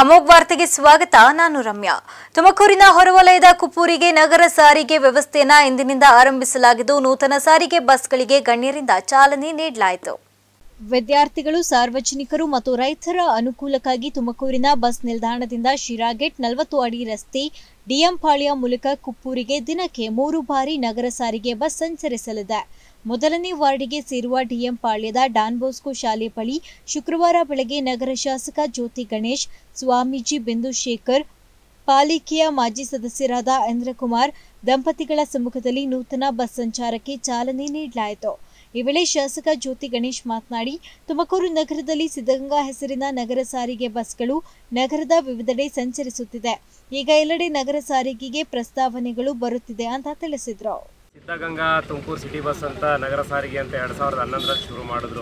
ಅಮೋಘ್ ವಾರ್ತೆಗೆ ಸ್ವಾಗತ. ನಾನು ರಮ್ಯಾ. ತುಮಕೂರಿನ ಹೊರವಲಯದ ಕುಪ್ಪೂರಿಗೆ ನಗರ ಸಾರಿಗೆ ವ್ಯವಸ್ಥೆಯನ್ನ ಇಂದಿನಿಂದ ಆರಂಭಿಸಲಾಗಿದ್ದು ನೂತನ ಸಾರಿಗೆ ಬಸ್ಗಳಿಗೆ ಗಣ್ಯರಿಂದ ಚಾಲನೆ ನೀಡಲಾಯಿತು. ವಿದ್ಯಾರ್ಥಿಗಳು, ಸಾರ್ವಜನಿಕರು ಮತ್ತು ರೈತರ ಅನುಕೂಲಕ್ಕಾಗಿ ತುಮಕೂರಿನ ಬಸ್ ನಿಲ್ದಾಣದಿಂದ ಶಿರಾಗೇಟ್ 40 ಅಡಿ ರಸ್ತೆ ಡಿಎಂಪಾಳ್ಯ ಮೂಲಕ ಕುಪ್ಪೂರಿಗೆ ದಿನಕ್ಕೆ 3 ಬಾರಿ ನಗರ ಸಾರಿಗೆ ಬಸ್ ಸಂಚರಿಸಲಿದೆ. ಮೊದಲನೇ ವಾರ್ಡಿಗೆ ಸೇರುವ ಡಿಎಂಪಾಳ್ಯದ ಡಾನ್ ಬೋಸ್ಕೋ ಶಾಲೆ ಬಳಿ ಶುಕ್ರವಾರ ಬೆಳಗ್ಗೆ ನಗರ ಶಾಸಕ ಜ್ಯೋತಿ ಗಣೇಶ್, ಸ್ವಾಮೀಜಿ ಬಿಂದುಶೇಖರ್, ಪಾಲಿಕೆಯ ಮಾಜಿ ಸದಸ್ಯರಾದ ಇಂದ್ರಕುಮಾರ್ ದಂಪತಿಗಳ ಸಮ್ಮುಖದಲ್ಲಿ ನೂತನ ಬಸ್ ಸಂಚಾರಕ್ಕೆ ಚಾಲನೆ ನೀಡಲಾಯಿತು. ಈ ವೇಳೆ ಶಾಸಕ ಜ್ಯೋತಿ ಗಣೇಶ್ ಮಾತನಾಡಿ, ತುಮಕೂರು ನಗರದಲ್ಲಿ ಸಿದ್ಧಗಂಗಾ ಹೆಸರಿನ ನಗರ ಸಾರಿಗೆ ಬಸ್ಗಳು ನಗರದ ವಿವಿಧೆಡೆ ಸಂಚರಿಸುತ್ತಿದೆ. ಈಗ ಎಲ್ಲೆಡೆ ನಗರ ಸಾರಿಗೆಗೆ ಪ್ರಸ್ತಾವನೆಗಳು ಬರುತ್ತಿದೆ ಅಂತ ತಿಳಿಸಿದರು. ಸಿದ್ಧಗಂಗಾ ತುಮಕೂರು ಸಿಟಿ ಬಸ್ ಅಂತ ನಗರ ಸಾರಿಗೆ ಅಂತ 2011ರಲ್ಲಿ ಶುರು ಮಾಡಿದ್ರು.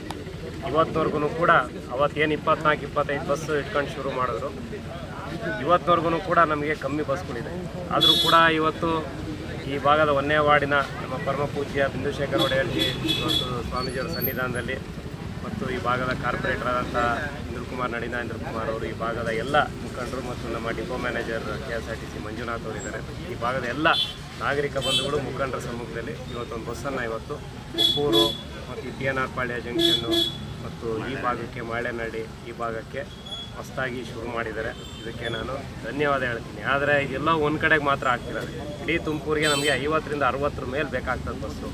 ಇವತ್ತಿನವರೆಗೂ ಕೂಡ ಅವತ್ತೇನು 24-25 ಬಸ್ ಇಟ್ಕೊಂಡು ಶುರು ಮಾಡಿದ್ರು. ಇವತ್ತಿನವರೆಗೂ ಕೂಡ ನಮಗೆ ಕಮ್ಮಿ ಬಸ್ಗಳಿದೆ. ಆದರೂ ಕೂಡ ಇವತ್ತು ಈ ಭಾಗದ 1ನೇ ವಾರ್ಡಿನ ನಮ್ಮ ಪರಮ ಪೂಜ್ಯ ಬಿಂದುಶೇಖರ್ ಒಡೆಯರ್ಜಿ ಇವತ್ತು ಸ್ವಾಮೀಜಿಯವರ ಸನ್ನಿಧಾನದಲ್ಲಿ ಮತ್ತು ಈ ಭಾಗದ ಕಾರ್ಪೊರೇಟರ್ ಆದಂಥ ಇಂದ್ರಕುಮಾರ್ ಅವರು, ಈ ಭಾಗದ ಎಲ್ಲ ಮುಖಂಡರು ಮತ್ತು ನಮ್ಮ ಡಿಪೋ ಮ್ಯಾನೇಜರ್ KSRTC ಮಂಜುನಾಥ್ ಅವರಿದ್ದಾರೆ. ಈ ಭಾಗದ ಎಲ್ಲ ನಾಗರಿಕ ಬಂಧುಗಳು ಮುಖಂಡರ ಸಮ್ಮುಖದಲ್ಲಿ ಇವತ್ತೊಂದು ಬಸ್ಸನ್ನು ಇವತ್ತು ಕುಪ್ಪೂರು ಮತ್ತು PNR ಪಾಳ್ಯ ಜಂಕ್ಷನ್ನು ಮತ್ತು ಈ ಭಾಗಕ್ಕೆ ಮಾಳೆನಹಳ್ಳಿ ಈ ಭಾಗಕ್ಕೆ ಹೊಸದಾಗಿ ಶುರು ಮಾಡಿದ್ದಾರೆ. ಇದಕ್ಕೆ ನಾನು ಧನ್ಯವಾದ ಹೇಳ್ತೀನಿ. ಆದರೆ ಇದೆಲ್ಲ ಒಂದು ಕಡೆಗೆ ಮಾತ್ರ ಆಗ್ತಿರೋದು. ಇಡೀ ತುಮಕೂರಿಗೆ ನಮಗೆ 50ರಿಂದ 60 ಮೇಲೆ ಬೇಕಾಗ್ತದೆ ಬಸ್ಸು.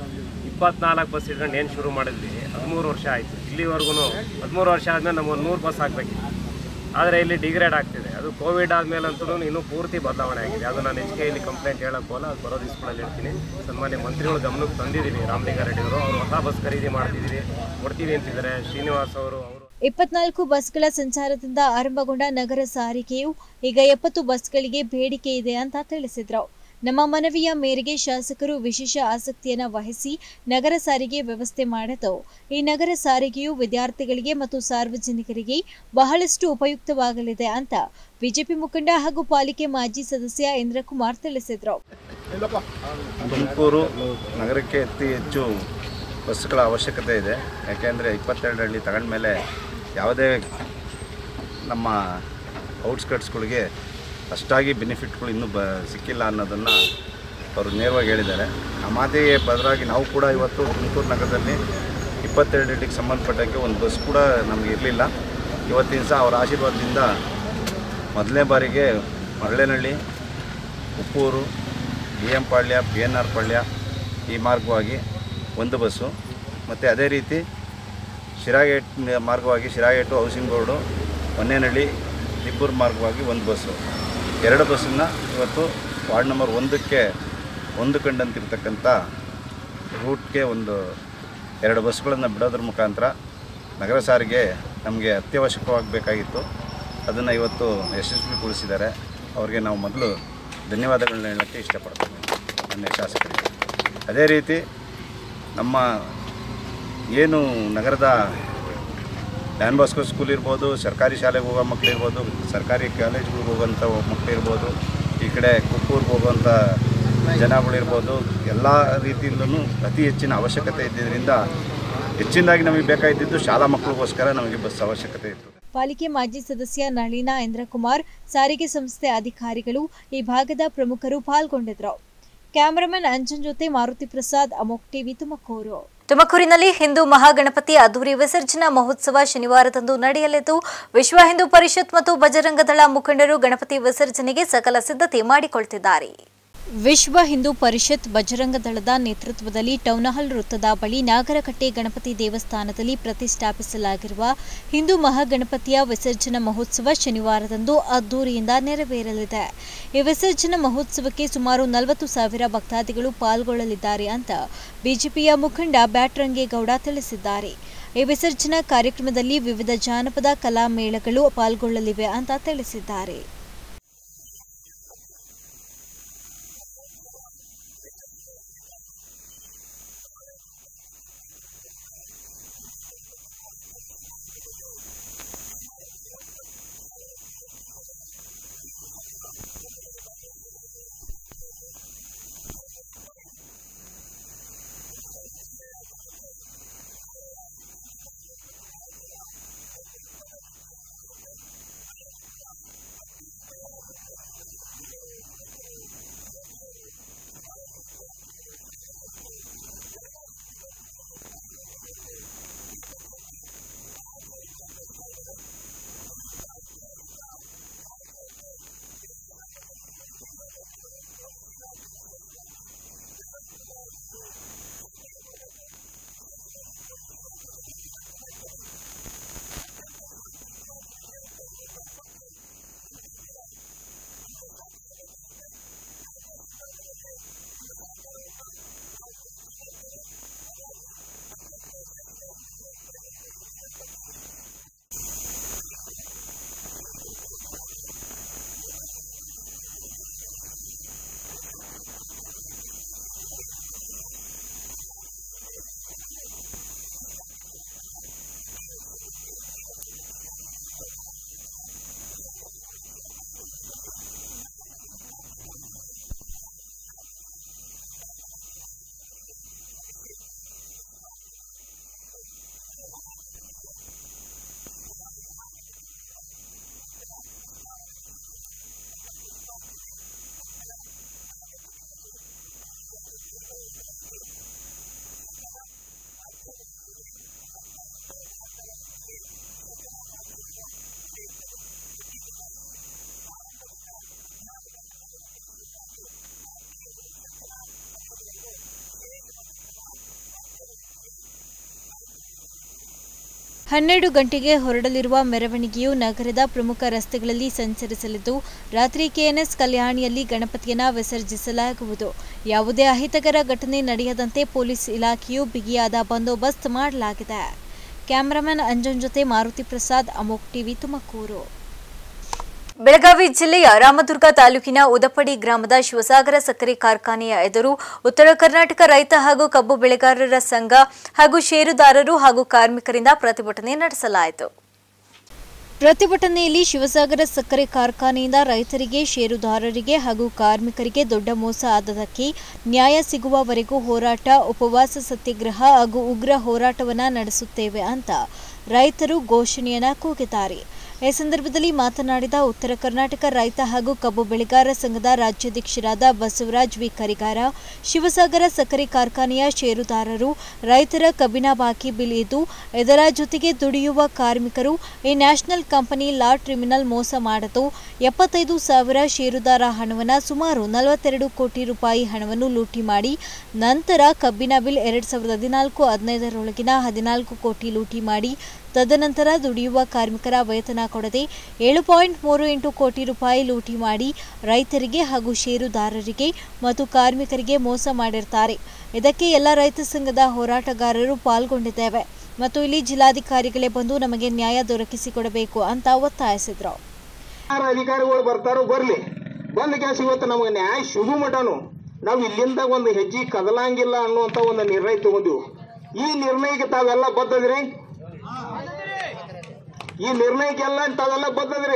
24 ಬಸ್ ಇಟ್ಕೊಂಡು ಏನು ಶುರು ಮಾಡಿದ್ವಿ, 13 ವರ್ಷ ಆಯಿತು. ಇಲ್ಲಿವರೆಗೂ 13 ವರ್ಷ ಆದಮೇಲೆ ನಮ್ಗೆ 100 ಬಸ್ ಆಗಬೇಕಿತ್ತು. ಆದರೆ ಇಲ್ಲಿ ಡಿಗ್ರೇಡ್ ಆಗ್ತಿದೆ. ಅದು ಕೋವಿಡ್ ಆದಮೇಲಂತೂ ಇನ್ನೂ ಪೂರ್ತಿ ಬದಲಾವಣೆ ಆಗಿದೆ. ಅದು ನಾನು ಇಲ್ಲಿ ಕಂಪ್ಲೇಂಟ್ ಹೇಳೋಕ್ಕೋಲ್ಲ, ಅದು ಬರೋ ದಿವಸಗಳಲ್ಲಿ ಹೇಳ್ತೀನಿ. ಸನ್ಮಾನ್ಯ ಮಂತ್ರಿಗಳು ಗಮನಕ್ಕೆ ತಂದಿದ್ದೀವಿ. ರಾಮಲಿಂಗಾರೆಡ್ಡಿ ಅವರು ಹೊಸ ಬಸ್ ಖರೀದಿ ಮಾಡ್ತಿದ್ದೀವಿ, ಕೊಡ್ತೀವಿ ಅಂತಿದ್ದಾರೆ. ಶ್ರೀನಿವಾಸ್ ಅವರು 24 ಬಸ್ಗಳ ಸಂಚಾರದಿಂದ ಆರಂಭಗೊಂಡ ನಗರ ಸಾರಿಗೆಯು ಈಗ 70 ಬಸ್ಗಳಿಗೆ ಬೇಡಿಕೆ ಇದೆ ಅಂತ ತಿಳಿಸಿದರು. ನಮ್ಮ ಮನವಿಯ ಮೇರೆಗೆ ಶಾಸಕರು ವಿಶೇಷ ಆಸಕ್ತಿಯನ್ನು ವಹಿಸಿ ನಗರ ಸಾರಿಗೆ ವ್ಯವಸ್ಥೆ ಮಾಡಿದ್ದು, ಈ ನಗರ ಸಾರಿಗೆಯು ವಿದ್ಯಾರ್ಥಿಗಳಿಗೆ ಮತ್ತು ಸಾರ್ವಜನಿಕರಿಗೆ ಬಹಳಷ್ಟು ಉಪಯುಕ್ತವಾಗಲಿದೆ ಅಂತ ಬಿಜೆಪಿ ಮುಖಂಡ ಹಾಗೂ ಪಾಲಿಕೆ ಮಾಜಿ ಸದಸ್ಯ ಇಂದ್ರಕುಮಾರ್ ತಿಳಿಸಿದರು. ತುಮಕೂರು ನಗರಕ್ಕೆ ಅತಿ ಹೆಚ್ಚು ಬಸ್ಗಳ ಅವಶ್ಯಕತೆ ಇದೆ. ಯಾಕೆಂದರೆ 22 ಹಳ್ಳಿ ತಗೊಂಡ್ಮೇಲೆ ಯಾವುದೇ ನಮ್ಮ ಔಟ್ಸ್ಕಟ್ಸ್ಗಳಿಗೆ ಅಷ್ಟಾಗಿ ಬೆನಿಫಿಟ್ಗಳು ಇನ್ನೂ ಸಿಕ್ಕಿಲ್ಲ ಅನ್ನೋದನ್ನು ಅವರು ನೇರವಾಗಿ ಹೇಳಿದ್ದಾರೆ. ಆ ಮಾತಿಗೆ ಬದಲಾಗಿ ನಾವು ಕೂಡ ಇವತ್ತು ತುಮಕೂರು ನಗರದಲ್ಲಿ 22 ಹಳ್ಳಿಗೆ ಸಂಬಂಧಪಟ್ಟಂಗೆ ಒಂದು ಬಸ್ ಕೂಡ ನಮಗೆ ಇರಲಿಲ್ಲ. ಇವತ್ತಿನ ಸಹ ಅವರ ಆಶೀರ್ವಾದದಿಂದ ಮೊದಲನೇ ಬಾರಿಗೆ ಮರಳೇನಹಳ್ಳಿ, ಕುಪ್ಪೂರು, ಡಿಎಂಪಾಳ್ಯ, PNR ಪಾಳ್ಯ ಈ ಮಾರ್ಗವಾಗಿ ಒಂದು ಬಸ್ಸು, ಮತ್ತು ಅದೇ ರೀತಿ ಶಿರಾಗೇಟ್ ಮಾರ್ಗವಾಗಿ ಶಿರಾಗೇಟು, ಹೌಸಿಂಗ್ ಬೋರ್ಡು, ಹೊನ್ನೇನಹಳ್ಳಿ, ನಿಬ್ಬೂರು ಮಾರ್ಗವಾಗಿ ಒಂದು ಬಸ್ಸು, 2 ಬಸ್ಸನ್ನು ಇವತ್ತು ವಾರ್ಡ್ ನಂಬರ್ 1ಕ್ಕೆ ಹೊಂದಿಕೊಂಡಂತಿರ್ತಕ್ಕಂಥ ರೂಟ್ಗೆ 2 ಬಸ್ಗಳನ್ನು ಬಿಡೋದ್ರ ಮುಖಾಂತರ ನಗರ ಸಾರಿಗೆ ನಮಗೆ ಅತ್ಯವಶ್ಯಕವಾಗಬೇಕಾಗಿತ್ತು. ಅದನ್ನು ಇವತ್ತು ಯಶಸ್ವಿಗೊಳಿಸಿದ್ದಾರೆ. ಅವರಿಗೆ ನಾವು ಮೊದಲು ಧನ್ಯವಾದಗಳನ್ನ ಹೇಳೋಕ್ಕೆ ಇಷ್ಟಪಡ್ತೀನಿ, ನನ್ನ ಶಾಸಕರಿಗೆ. ಅದೇ ರೀತಿ ನಮ್ಮ ಏನು ನಗರದ ಡಾನ್ ಬೋಸ್ಕೋ ಸ್ಕೂಲ್ ಇರ್ಬೋದು, ಸರ್ಕಾರಿ ಶಾಲೆಗೆ ಹೋಗೋ ಮಕ್ಕಳಿರ್ಬೋದು, ಸರ್ಕಾರಿ ಕಾಲೇಜ್ಗಳಿಗೆ ಹೋಗೋಂಥ ಮಕ್ಕಳಿರ್ಬೋದು, ಈ ಕಡೆ ಕುಪ್ಪೂರ್ಗೆ ಹೋಗುವಂಥ ಜನಗಳಿರ್ಬೋದು, ಎಲ್ಲ ರೀತಿಯಿಂದಲೂ ಅತಿ ಹೆಚ್ಚಿನ ಅವಶ್ಯಕತೆ ಇದ್ದಿದ್ದರಿಂದ ಹೆಚ್ಚಿನದಾಗಿ ನಮಗೆ ಬೇಕಾಗಿದ್ದು ಶಾಲಾ ಮಕ್ಕಳಿಗೋಸ್ಕರ ನಮಗೆ ಬಸ್ ಅವಶ್ಯಕತೆ ಇತ್ತು. ಪಾಲಿಕೆ ಮಾಜಿ ಸದಸ್ಯ ನಳಿನಾ, ಇಂದ್ರಕುಮಾರ್, ಸಾರಿಗೆ ಸಂಸ್ಥೆ ಅಧಿಕಾರಿಗಳು, ಈ ಭಾಗದ ಪ್ರಮುಖರು ಪಾಲ್ಗೊಂಡಿದ್ದರು. ಕ್ಯಾಮರಾಮನ್ ಅಂಜನ್ ಜೊತೆ ಮಾರುತಿ ಪ್ರಸಾದ್, ಅಮೋಘ್ ಟಿವಿ, ತುಮಕೂರು. ತುಮಕೂರಿನಲ್ಲಿ ಹಿಂದೂ ಮಹಾಗಣಪತಿ ಅದ್ದೂರಿ ವಿಸರ್ಜನಾ ಮಹೋತ್ಸವ ಶನಿವಾರದಂದು ನಡೆಯಲಿದ್ದು, ವಿಶ್ವ ಹಿಂದೂ ಪರಿಷತ್ ಮತ್ತು ಬಜರಂಗದಳ ಮುಖಂಡರು ಗಣಪತಿ ವಿಸರ್ಜನೆಗೆ ಸಕಲ ಸಿದ್ಧತೆ ಮಾಡಿಕೊಳ್ಳುತ್ತಿದ್ದಾರೆ. ವಿಶ್ವ ಹಿಂದೂ ಪರಿಷತ್, ಬಜರಂಗದಳದ ನೇತೃತ್ವದಲ್ಲಿ ಟೌನ್ಹಾಲ್ ವೃತ್ತದ ಬಳಿ ನಾಗರಕಟ್ಟೆ ಗಣಪತಿ ದೇವಸ್ಥಾನದಲ್ಲಿ ಪ್ರತಿಷ್ಠಾಪಿಸಲಾಗಿರುವ ಹಿಂದೂ ಮಹಾಗಣಪತಿಯ ವಿಸರ್ಜನಾ ಮಹೋತ್ಸವ ಶನಿವಾರದಂದು ಅದ್ದೂರಿಯಿಂದ ನೆರವೇರಲಿದೆ. ಈ ವಿಸರ್ಜನಾ ಮಹೋತ್ಸವಕ್ಕೆ ಸುಮಾರು 40,000 ಭಕ್ತಾದಿಗಳು ಪಾಲ್ಗೊಳ್ಳಲಿದ್ದಾರೆ ಅಂತ ಬಿಜೆಪಿಯ ಮುಖಂಡ ಬ್ಯಾಟರಂಗೇಗೌಡ ತಿಳಿಸಿದ್ದಾರೆ. ಈ ವಿಸರ್ಜನಾ ಕಾರ್ಯಕ್ರಮದಲ್ಲಿ ವಿವಿಧ ಜಾನಪದ ಕಲಾ ಮೇಳಗಳು ಪಾಲ್ಗೊಳ್ಳಲಿವೆ ಅಂತ ತಿಳಿಸಿದ್ದಾರೆ. 12 ಗಂಟೆಗೆ ಹೊರಡಲಿರುವ ಮೆರವಣಿಗೆಯು ನಗರದ ಪ್ರಮುಖ ರಸ್ತೆಗಳಲ್ಲಿ ಸಂಚರಿಸಲಿದ್ದು ರಾತ್ರಿ ಕೆಎನ್ಎಸ್ ಕಲ್ಯಾಣಿಯಲ್ಲಿ ಗಣಪತಿಯನ್ನು ವಿಸರ್ಜಿಸಲಾಗುವುದು. ಯಾವುದೇ ಅಹಿತಕರ ಘಟನೆ ನಡೆಯದಂತೆ ಪೊಲೀಸ್ ಇಲಾಖೆಯು ಬಿಗಿಯಾದ ಬಂದೋಬಸ್ತ್ ಮಾಡಲಾಗಿದೆ. ಕ್ಯಾಮರಾಮನ್ ಅಂಜನ್ ಜೊತೆ ಮಾರುತಿ ಪ್ರಸಾದ್, ಅಮೋಕ್ ಟಿವಿ, ತುಮಕೂರು. ಬೆಳಗಾವಿ ಜಿಲ್ಲೆಯ ರಾಮದುರ್ಗ ತಾಲೂಕಿನ ಉದಪಡಿ ಗ್ರಾಮದ ಶಿವಸಾಗರ ಸಕ್ಕರೆ ಕಾರ್ಖಾನೆಯ ಎದುರು ಉತ್ತರ ಕರ್ನಾಟಕ ರೈತ ಹಾಗೂ ಕಬ್ಬು ಬೆಳೆಗಾರರ ಸಂಘ ಹಾಗೂ ಷೇರುದಾರರು ಹಾಗೂ ಕಾರ್ಮಿಕರಿಂದ ಪ್ರತಿಭಟನೆ ನಡೆಸಲಾಯಿತು. ಪ್ರತಿಭಟನೆಯಲ್ಲಿ ಶಿವಸಾಗರ ಸಕ್ಕರೆ ಕಾರ್ಖಾನೆಯಿಂದ ರೈತರಿಗೆ, ಷೇರುದಾರರಿಗೆ ಹಾಗೂ ಕಾರ್ಮಿಕರಿಗೆ ದೊಡ್ಡ ಮೋಸ ಆದದಕ್ಕೆ ನ್ಯಾಯ ಸಿಗುವವರೆಗೂ ಹೋರಾಟ, ಉಪವಾಸ ಸತ್ಯಾಗ್ರಹ ಹಾಗೂ ಉಗ್ರ ಹೋರಾಟವನ್ನು ನಡೆಸುತ್ತೇವೆ ಅಂತ ರೈತರು ಘೋಷಣೆಯನ್ನ ಕೂಗಿದ್ದಾರೆ. ಈ ಸಂದರ್ಭದಲ್ಲಿ ಮಾತನಾಡಿದ ಉತ್ತರ ಕರ್ನಾಟಕ ರೈತ ಹಾಗೂ ಕಬ್ಬು ಬೆಳೆಗಾರ ಸಂಘದ ರಾಜ್ಯಾಧ್ಯಕ್ಷರಾದ ಬಸವರಾಜ್ ವಿ ಕರಿಗಾರ, ಶಿವಸಾಗರ ಸಕ್ಕರೆ ಕಾರ್ಖಾನೆಯ ಷೇರುದಾರರು ರೈತರ ಕಬ್ಬಿನ ಬಾಕಿ ಬಿಲ್ ಇದ್ದು ಇದರ ಜೊತೆಗೆ ದುಡಿಯುವ ಕಾರ್ಮಿಕರು ಈ ನ್ಯಾಷನಲ್ ಕಂಪನಿ ಲಾ ಟ್ರಿಬ್ಯುನಲ್ ಮೋಸ ಮಾಡಿತು. 75,000 ಷೇರುದಾರ ಹಣವನ್ನು ಸುಮಾರು 42 ಕೋಟಿ ರೂಪಾಯಿ ಹಣವನ್ನು ಲೂಟಿ ಮಾಡಿ ನಂತರ ಕಬ್ಬಿನ ಬಿಲ್ 2014-15ರೊಳಗಿನ 14 ಕೋಟಿ ಲೂಟಿ ಮಾಡಿ ತದನಂತರ ದುಡಿಯುವ ಕಾರ್ಮಿಕರ ವೇತನ ಕೊಡದೆ 7.38 ಕೋಟಿ ರೂಪಾಯಿ ಲೂಟಿ ಮಾಡಿ ರೈತರಿಗೆ ಹಾಗೂ ಷೇರುದಾರರಿಗೆ ಮತ್ತು ಕಾರ್ಮಿಕರಿಗೆ ಮೋಸ ಮಾಡಿರ್ತಾರೆ. ಇದಕ್ಕೆ ಎಲ್ಲ ರೈತ ಸಂಘದ ಹೋರಾಟಗಾರರು ಪಾಲ್ಗೊಂಡಿದ್ದೇವೆ ಮತ್ತು ಇಲ್ಲಿ ಜಿಲ್ಲಾಧಿಕಾರಿಗಳೇ ಬಂದು ನಮಗೆ ನ್ಯಾಯ ದೊರಕಿಸಿಕೊಡಬೇಕು ಅಂತ ಒತ್ತಾಯಿಸಿದ್ರು. ಅಧಿಕಾರಿಗಳು ಬರ್ತಾರೋ ಬರ್ಲಿ, ಬಂದ ಕೆಲಸ ಇವತ್ತು ನಮಗೆ ನ್ಯಾಯ ಸಿಗು ಮಟನು ನಾವು ಇಲ್ಲಿಂದ ಒಂದು ಹೆಜ್ಜೆ ಕದಲಂಗಿಲ್ಲ ಅನ್ನುವಂತ ಒಂದು ನಿರ್ಣಯ ತಗೊಂಡಿವು. ಈ ನಿರ್ಣಯಕ್ಕೆ ತಾವೆಲ್ಲ ಬದ್ಧದ್ರಿ? ಈ ನಿರ್ಣಯಕ್ಕೆಲ್ಲ ತಾವೆಲ್ಲ ಬದ್ಧದ್ರಿ?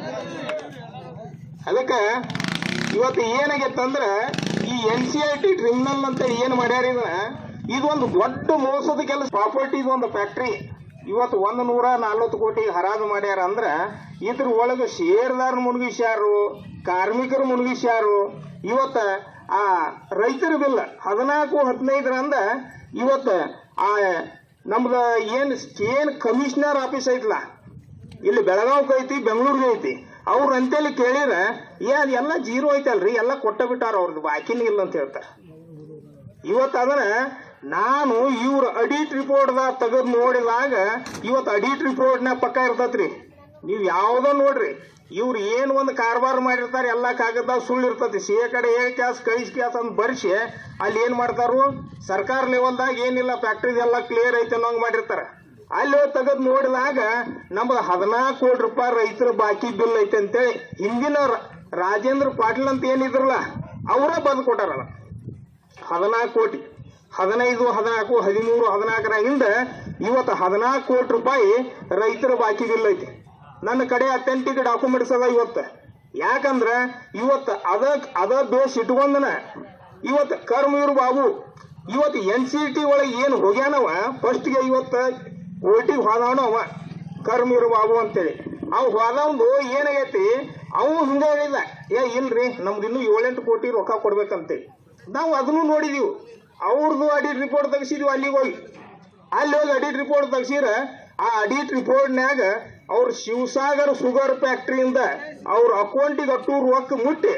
ಅದಕ್ಕೆ ಇವತ್ತು ಏನಾಗೈತಂದ್ರೆ ಈ NCLT ಟ್ರಿಬ್ಯುನಲ್ ಅಂತ ಏನ್ ಮಾಡ್ಯಾರ, ಇದೊಂದು ದೊಡ್ಡ ಮೋಸದ ಕೆಲಸ. ಪ್ರಾಪರ್ಟಿ ಒಂದು ಫ್ಯಾಕ್ಟ್ರಿ ಇವತ್ತು 140 ಕೋಟಿ ಹರಾಜು ಮಾಡ್ಯಾರ ಅಂದ್ರೆ ಇದ್ರ ಒಳಗೆ ಷೇರ್ದಾರ ಮುಳುಗಿಸ್ಯಾರು, ಕಾರ್ಮಿಕರು ಮುಳುಗಿಸ್ಯಾರು. ಇವತ್ತ ಆ ರೈತರ ಬಿಲ್ 14-15 ಇವತ್ತು ಆ ನಮ್ದು ಏನ್ ಕಮಿಷನರ್ ಆಫೀಸ್ ಐತಲ್ಲ, ಇಲ್ಲಿ ಬೆಳಗಾವ್ಗೆ ಐತಿ, ಬೆಂಗಳೂರಿಗೆ ಐತಿ, ಅವ್ರ ಅಂತೇಳಿ ಕೇಳಿದ್ರೆ ಎಲ್ಲ ಜೀರೋ ಐತಲ್ರಿ, ಎಲ್ಲ ಕೊಟ್ಟ ಬಿಟ್ಟಾರ, ಅವ್ರದ್ದು ಬಾಕಿನೇ ಇಲ್ಲ ಅಂತ ಹೇಳ್ತಾರೆ. ಇವತ್ತು ಅದನ್ನ ನಾನು ಇವ್ರ ಅಡಿಟ್ ರಿಪೋರ್ಟ್ದಾಗ ತೆಗೆದು ನೋಡಿದಾಗ ಇವತ್ತು ಅಡಿಟ್ ರಿಪೋರ್ಟ್ನ ಪಕ್ಕ ಇರ್ತತ್ರಿ. ನೀವು ಯಾವ್ದೋ ನೋಡ್ರಿ, ಇವ್ರು ಏನು ಒಂದು ಕಾರ್ಬಾರ್ ಮಾಡಿರ್ತಾರೆ, ಎಲ್ಲ ಕಾಗದ ಸುಳ್ಳು ಇರ್ತತಿ. CA ಕಡೆ ಕ್ಯಾಸ್ ಕೈಸ್ ಕ್ಯಾಸ್ ಅಂತ ಬರ್ಸಿ ಅಲ್ಲಿ ಏನ್ ಮಾಡ್ತಾರು, ಸರ್ಕಾರ ಲೆವೆಲ್ದಾಗ ಏನಿಲ್ಲ ಫ್ಯಾಕ್ಟ್ರಿದೆಲ್ಲ ಕ್ಲಿಯರ್ ಐತೆ ಅನ್ನೋಂಗ್ ಮಾಡಿರ್ತಾರೆ. ಅಲ್ಲಿ ತೆಗೆದು ನೋಡಿದಾಗ ನಮ್ದು 14 ಕೋಟಿ ರೂಪಾಯಿ ರೈತರ ಬಾಕಿ ಬಿಲ್ ಐತೆ ಅಂತೇಳಿ ಹಿಂದಿನ ರಾಜೇಂದ್ರ ಪಾಟೀಲ್ ಅಂತ ಏನಿದ್ರಲ್ಲ ಅವರ ಬಂದು ಕೊಟ್ಟಾರ. 14 ಕೋಟಿ 15, 14, 13, 14ರಿಂದ ಇವತ್ತು 14 ಕೋಟಿ ರೂಪಾಯಿ ರೈತರ ಬಾಕಿ ಬಿಲ್ ಐತಿ. ನನ್ನ ಕಡೆ ಅಥೆಂಟಿಕ್ ಡಾಕ್ಯುಮೆಂಟ್ಸ್ ಅದ ಇವತ್ತು. ಯಾಕಂದ್ರೆ ಇವತ್ತು ಅದ ಬೇಸ್ ಇಟ್ಕೊಂಡನ ಇವತ್ತು ಕರ್ಮವೀರ್ ಬಾಬು ಇವತ್ತು NCLT ಒಳಗೆ ಏನು ಹೋಗ್ಯಾನವ ಫಸ್ಟ್ಗೆ ಇವತ್ತು ಕೋರ್ಟಿಗೆ ಹೋದವನು ಅವ ಕರ್ಮವೀರ್ ಬಾಬು ಅಂತೇಳಿ. ಅವ್ ಹೋದವಂದು ಏನಾಗೈತಿ, ಅವು ಹಿಂಗೆ ಹೇಳಿಲ್ಲ, ಇಲ್ರಿ ನಮ್ದು ಇನ್ನೂ 7-8 ಕೋಟಿ ರೊಕ್ಕ ಕೊಡ್ಬೇಕಂತೇಳಿ. ನಾವು ಅದನ್ನು ನೋಡಿದೀವಿ. ಅವ್ರದ್ದು ಅಡಿಟ್ ರಿಪೋರ್ಟ್ ತೆಗಿಸಿದ್ವಿ. ಅಲ್ಲಿ ಹೋಗಿ ಅಡಿಟ್ ರಿಪೋರ್ಟ್ ತೆಗ್ಸಿರ ಆ ಅಡಿಟ್ ರಿಪೋರ್ಟ್ನ್ಯಾಗ ಅವ್ರ ಶಿವಸಾಗರ ಶುಗರ್ ಫ್ಯಾಕ್ಟ್ರಿಯಿಂದ ಅವ್ರ ಅಕೌಂಟಿಗೆ ಅಟ್ಟು ರೊಕ್ಕ ಮುಟ್ಟಿ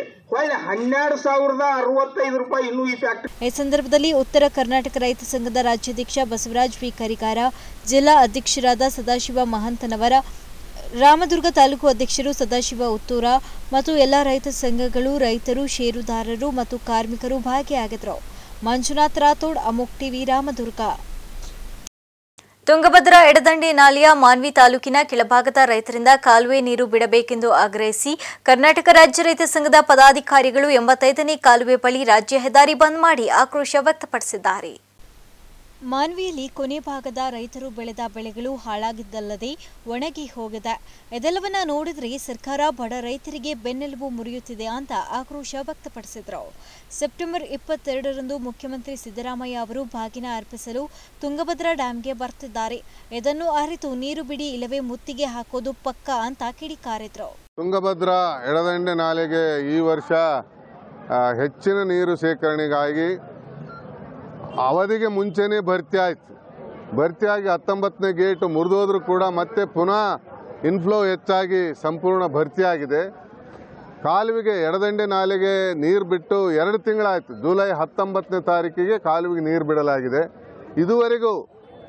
12,065 ರೂಪಾಯಿ ಇನ್ನೂ ಈ ಫ್ಯಾಕ್ಟ್ರಿ. ಈ ಸಂದರ್ಭದಲ್ಲಿ ಉತ್ತರ ಕರ್ನಾಟಕ ರೈತ ಸಂಘದ ರಾಜ್ಯಾಧ್ಯಕ್ಷ ಬಸವರಾಜ್ ವಿ ಕರಿಗಾರ, ಜಿಲ್ಲಾ ಅಧ್ಯಕ್ಷರಾದ ಸದಾಶಿವ ಮಹಂತನವರ, ರಾಮದುರ್ಗ ತಾಲೂಕು ಅಧ್ಯಕ್ಷರು ಸದಾಶಿವ ಉತ್ತೂರ ಮತ್ತು ಎಲ್ಲ ರೈತ ಸಂಘಗಳು, ರೈತರು, ಷೇರುದಾರರು ಮತ್ತು ಕಾರ್ಮಿಕರು ಭಾಗಿಯಾಗಿದ್ದರು. ಮಂಜುನಾಥ್ ರಾಥೋಡ್, ಅಮೋಕ್ ಟಿವಿ, ರಾಮದುರ್ಗ. ತುಂಗಭದ್ರಾ ಎಡದಂಡೆ ನಾಲೆಯ ಮಾನ್ವಿ ತಾಲೂಕಿನ ಕೆಳಭಾಗದ ರೈತರಿಂದ ಕಾಲುವೆ ನೀರು ಬಿಡಬೇಕೆಂದು ಆಗ್ರಹಿಸಿ ಕರ್ನಾಟಕ ರಾಜ್ಯ ರೈತ ಸಂಘದ ಪದಾಧಿಕಾರಿಗಳು 85ನೇ ಕಾಲುವೆ ಬಳಿ ರಾಜ್ಯ ಹೆದ್ದಾರಿ ಬಂದ್ ಮಾಡಿ ಆಕ್ರೋಶ ವ್ಯಕ್ತಪಡಿಸಿದ್ದಾರೆ. ಮಾನ್ವಿಯಲ್ಲಿ ಕೊನೆ ಭಾಗದ ರೈತರು ಬೆಳೆದ ಬೆಳೆಗಳು ಹಾಳಾಗಿದ್ದಲ್ಲದೆ ಒಣಗಿ ಹೋಗಿದೆ. ಇದೆಲ್ಲವನ್ನ ನೋಡಿದ್ರೆ ಸರ್ಕಾರ ಬಡ ರೈತರಿಗೆ ಬೆನ್ನೆಲುಬು ಮುರಿಯುತ್ತಿದೆ ಅಂತ ಆಕ್ರೋಶ ವ್ಯಕ್ತಪಡಿಸಿದರು. ಸೆಪ್ಟೆಂಬರ್ 22ರಂದು ಮುಖ್ಯಮಂತ್ರಿ ಸಿದ್ದರಾಮಯ್ಯ ಅವರು ಬಾಗಿನ ಅರ್ಪಿಸಲು ತುಂಗಭದ್ರಾ ಡ್ಯಾಂಗೆ ಬರ್ತಿದ್ದಾರೆ. ಇದನ್ನು ಅರಿತು ನೀರು ಬಿಡಿ ಇಲ್ಲವೇ ಮುತ್ತಿಗೆ ಹಾಕೋದು ಪಕ್ಕ ಅಂತ ಕಿಡಿಕಾರಿದ್ರು. ತುಂಗಭದ್ರಾ ಎಡದಂಡೆ ನಾಲೆಗೆ ಈ ವರ್ಷ ಹೆಚ್ಚಿನ ನೀರು ಶೇಖರಣೆಗಾಗಿ ಅವಧಿಗೆ ಮುಂಚೆನೇ ಭರ್ತಿ ಆಯಿತು. ಭರ್ತಿಯಾಗಿ 19ನೇ ಗೇಟ್ ಮುರಿದೋದ್ರೂ ಕೂಡ ಮತ್ತೆ ಪುನಃ ಇನ್ಫ್ಲೋ ಹೆಚ್ಚಾಗಿ ಸಂಪೂರ್ಣ ಭರ್ತಿಯಾಗಿದೆ. ಕಾಲುವೆಗೆ ಎಡದಂಡೆ ನಾಲೆಗೆ ನೀರು ಬಿಟ್ಟು 2 ತಿಂಗಳಾಯಿತು. ಜುಲೈ 19ನೇ ತಾರೀಕಿಗೆ ಕಾಲುವೆಗೆ ನೀರು ಬಿಡಲಾಗಿದೆ. ಇದುವರೆಗೂ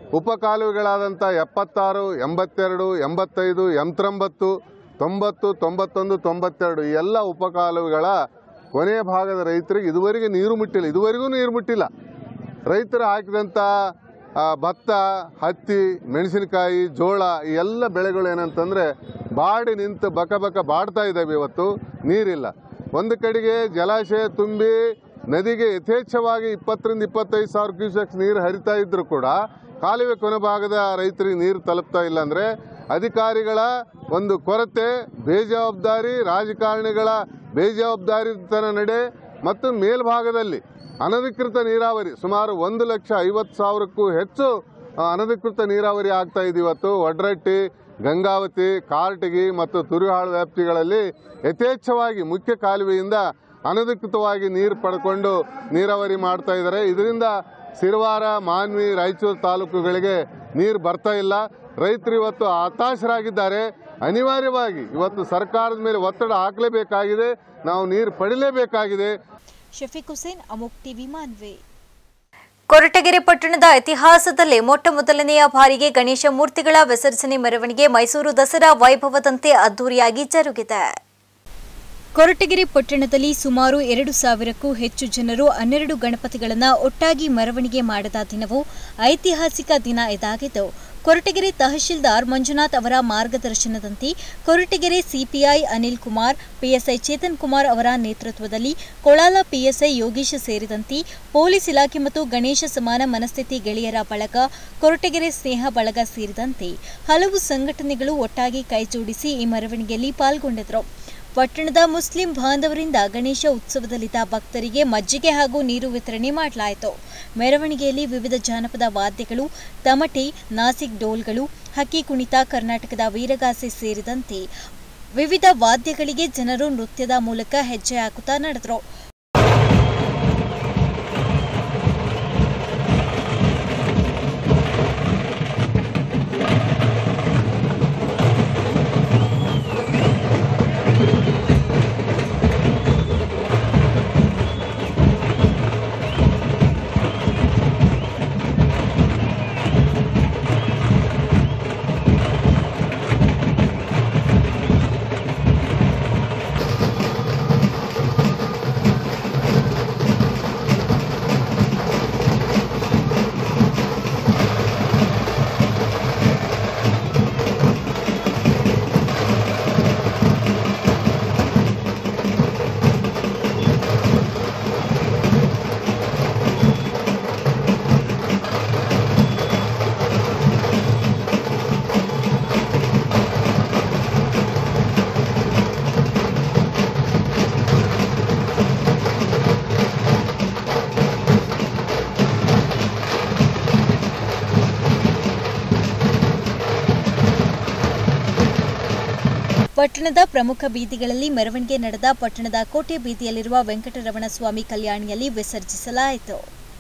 ಉಪಕಾಲುವೆಗಳಾದಂಥ 76, 82, 85, 89, 90, 91, 92 ಈ ಎಲ್ಲ ಉಪಕಾಲುವೆಗಳ ಕೊನೆಯ ಭಾಗದ ರೈತರಿಗೆ ಇದುವರೆಗೂ ನೀರು ಮುಟ್ಟಿಲ್ಲ. ರೈತರು ಹಾಕಿದಂಥ ಭತ್ತ, ಹತ್ತಿ, ಮೆಣಸಿನಕಾಯಿ, ಜೋಳ ಈ ಎಲ್ಲ ಬೆಳೆಗಳು ಏನಂತಂದರೆ ಬಾಡಿ ನಿಂತು ಬಕ ಬಾಡ್ತಾ ಇದ್ದಾವೆ. ಇವತ್ತು ನೀರಿಲ್ಲ. ಒಂದು ಕಡೆಗೆ ಜಲಾಶಯ ತುಂಬಿ ನದಿಗೆ ಯಥೇಚ್ಛವಾಗಿ 20ರಿಂದ 25 ಸಾವಿರ ಕ್ಯೂಸೆಕ್ಸ್ ನೀರು ಹರಿತಾ ಇದ್ರೂ ಕೂಡ ಕಾಲುವೆ ಕೊನೆ ಭಾಗದ ರೈತರಿಗೆ ನೀರು ತಲುಪ್ತಾ ಇಲ್ಲ. ಅಂದರೆ ಅಧಿಕಾರಿಗಳ ಒಂದು ಕೊರತೆ, ಬೇಜವಾಬ್ದಾರಿ, ರಾಜಕಾರಣಿಗಳ ಬೇಜವಾಬ್ದಾರಿತನ ನಡೆ ಮತ್ತು ಮೇಲ್ಭಾಗದಲ್ಲಿ ಅನಧಿಕೃತ ನೀರಾವರಿ ಸುಮಾರು 1,50,000ಕ್ಕೂ ಹೆಚ್ಚು ಅನಧಿಕೃತ ನೀರಾವರಿ ಆಗ್ತಾ ಇದೆ. ಇವತ್ತು ವಡ್ರಟ್ಟಿ, ಗಂಗಾವತಿ, ಕಾರಟಗಿ ಮತ್ತು ತುರುಹಾಳು ವ್ಯಾಪ್ತಿಗಳಲ್ಲಿ ಯಥೇಚ್ಛವಾಗಿ ಮುಖ್ಯ ಕಾಲುವೆಯಿಂದ ಅನಧಿಕೃತವಾಗಿ ನೀರು ಪಡ್ಕೊಂಡು ನೀರಾವರಿ ಮಾಡ್ತಾ ಇದ್ದಾರೆ. ಇದರಿಂದ ಸಿರವಾರ, ಮಾನ್ವಿ, ರಾಯಚೂರು ತಾಲೂಕುಗಳಿಗೆ ನೀರು ಬರ್ತಾ ಇಲ್ಲ. ರೈತರು ಇವತ್ತು ಹತಾಶರಾಗಿದ್ದಾರೆ. ಅನಿವಾರ್ಯವಾಗಿ ಇವತ್ತು ಸರ್ಕಾರದ ಮೇಲೆ ಒತ್ತಡ ಹಾಕಲೇಬೇಕಾಗಿದೆ. ನಾವು ನೀರು ಪಡಿಲೇಬೇಕಾಗಿದೆ. ಶಫೀಕ್ ಹುಸೇನ್, ಅಮೋಕ್ ಟಿವಿ, ಮಾನ್ವಿ. ಕೊರಟಗೆರೆ ಪಟ್ಟಣದ ಇತಿಹಾಸದಲ್ಲೇ ಮೊಟ್ಟಮೊದಲನೆಯ ಬಾರಿಗೆ ಗಣೇಶ ಮೂರ್ತಿಗಳ ವಿಸರ್ಜನೆ ಮೆರವಣಿಗೆ ಮೈಸೂರು ದಸರಾ ವೈಭವದಂತೆ ಅದ್ದೂರಿಯಾಗಿ ಜರುಗಿದೆ. ಕೊರಟಗೆರೆ ಪಟ್ಟಣದಲ್ಲಿ ಸುಮಾರು 2,000ಕ್ಕೂ ಹೆಚ್ಚು ಜನರು 12 ಗಣಪತಿಗಳನ್ನು ಒಟ್ಟಾಗಿ ಮೆರವಣಿಗೆ ಮಾಡಿದ ದಿನವು ಐತಿಹಾಸಿಕ ದಿನ ಇದಾಗಿದ್ದು, ಕೊರಟಗೆರೆ ತಹಶೀಲ್ದಾರ್ ಮಂಜುನಾಥ್ ಅವರ ಮಾರ್ಗದರ್ಶನದಂತೆ ಕೊರಟಗೆರೆ ಸಿಪಿಐ ಅನಿಲ್ ಕುಮಾರ್, ಪಿಎಸ್ಐ ಚೇತನ್ ಕುಮಾರ್ ಅವರ ನೇತೃತ್ವದಲ್ಲಿ ಕೊಳಾಲ ಪಿಎಸ್ಐ ಯೋಗೀಶ್ ಸೇರಿದಂತೆ ಪೊಲೀಸ್ ಇಲಾಖೆ ಮತ್ತು ಗಣೇಶ ಸಮಾನ ಮನಸ್ಥಿತಿ ಗೆಳೆಯರ ಬಳಗ, ಕೊರಟಗೆರೆ ಸ್ನೇಹ ಬಳಗ ಸೇರಿದಂತೆ ಹಲವು ಸಂಘಟನೆಗಳು ಒಟ್ಟಾಗಿ ಕೈಜೋಡಿಸಿ ಈ ಮೆರವಣಿಗೆಯಲ್ಲಿ ಪಾಲ್ಗೊಂಡಿದ್ದರು. ಪಟ್ಟಣದ ಮುಸ್ಲಿಂ ಬಾಂಧವರಿಂದ ಗಣೇಶ ಉತ್ಸವದಲ್ಲಿದ್ದ ಭಕ್ತರಿಗೆ ಮಜ್ಜಿಗೆ ಹಾಗೂ ನೀರು ವಿತರಣೆ ಮಾಡಲಾಯಿತು. ಮೆರವಣಿಗೆಯಲ್ಲಿ ವಿವಿಧ ಜಾನಪದ ವಾದ್ಯಗಳು, ತಮಟೆ, ನಾಸಿಕ್ ಡೋಲ್ಗಳು, ಹಕ್ಕಿ ಕುಣಿತ, ಕರ್ನಾಟಕದ ವೀರಗಾಸೆ ಸೇರಿದಂತೆ ವಿವಿಧ ವಾದ್ಯಗಳಿಗೆ ಜನರು ನೃತ್ಯದ ಮೂಲಕ ಹೆಜ್ಜೆ ಹಾಕುತ್ತಾ ನಡೆದರು. ಪಟ್ಟಣದ ಪ್ರಮುಖ ಬೀದಿಗಳಲ್ಲಿ ಮೆರವಣಿಗೆ ನಡೆದ ಪಟ್ಟಣದ ಕೋಟೆ ಬೀದಿಯಲ್ಲಿರುವ ವೆಂಕಟರಮಣ ಸ್ವಾಮಿ ಕಲ್ಯಾಣಿಯಲ್ಲಿ ವಿಸರ್ಜಿಸಲಾಯಿತು.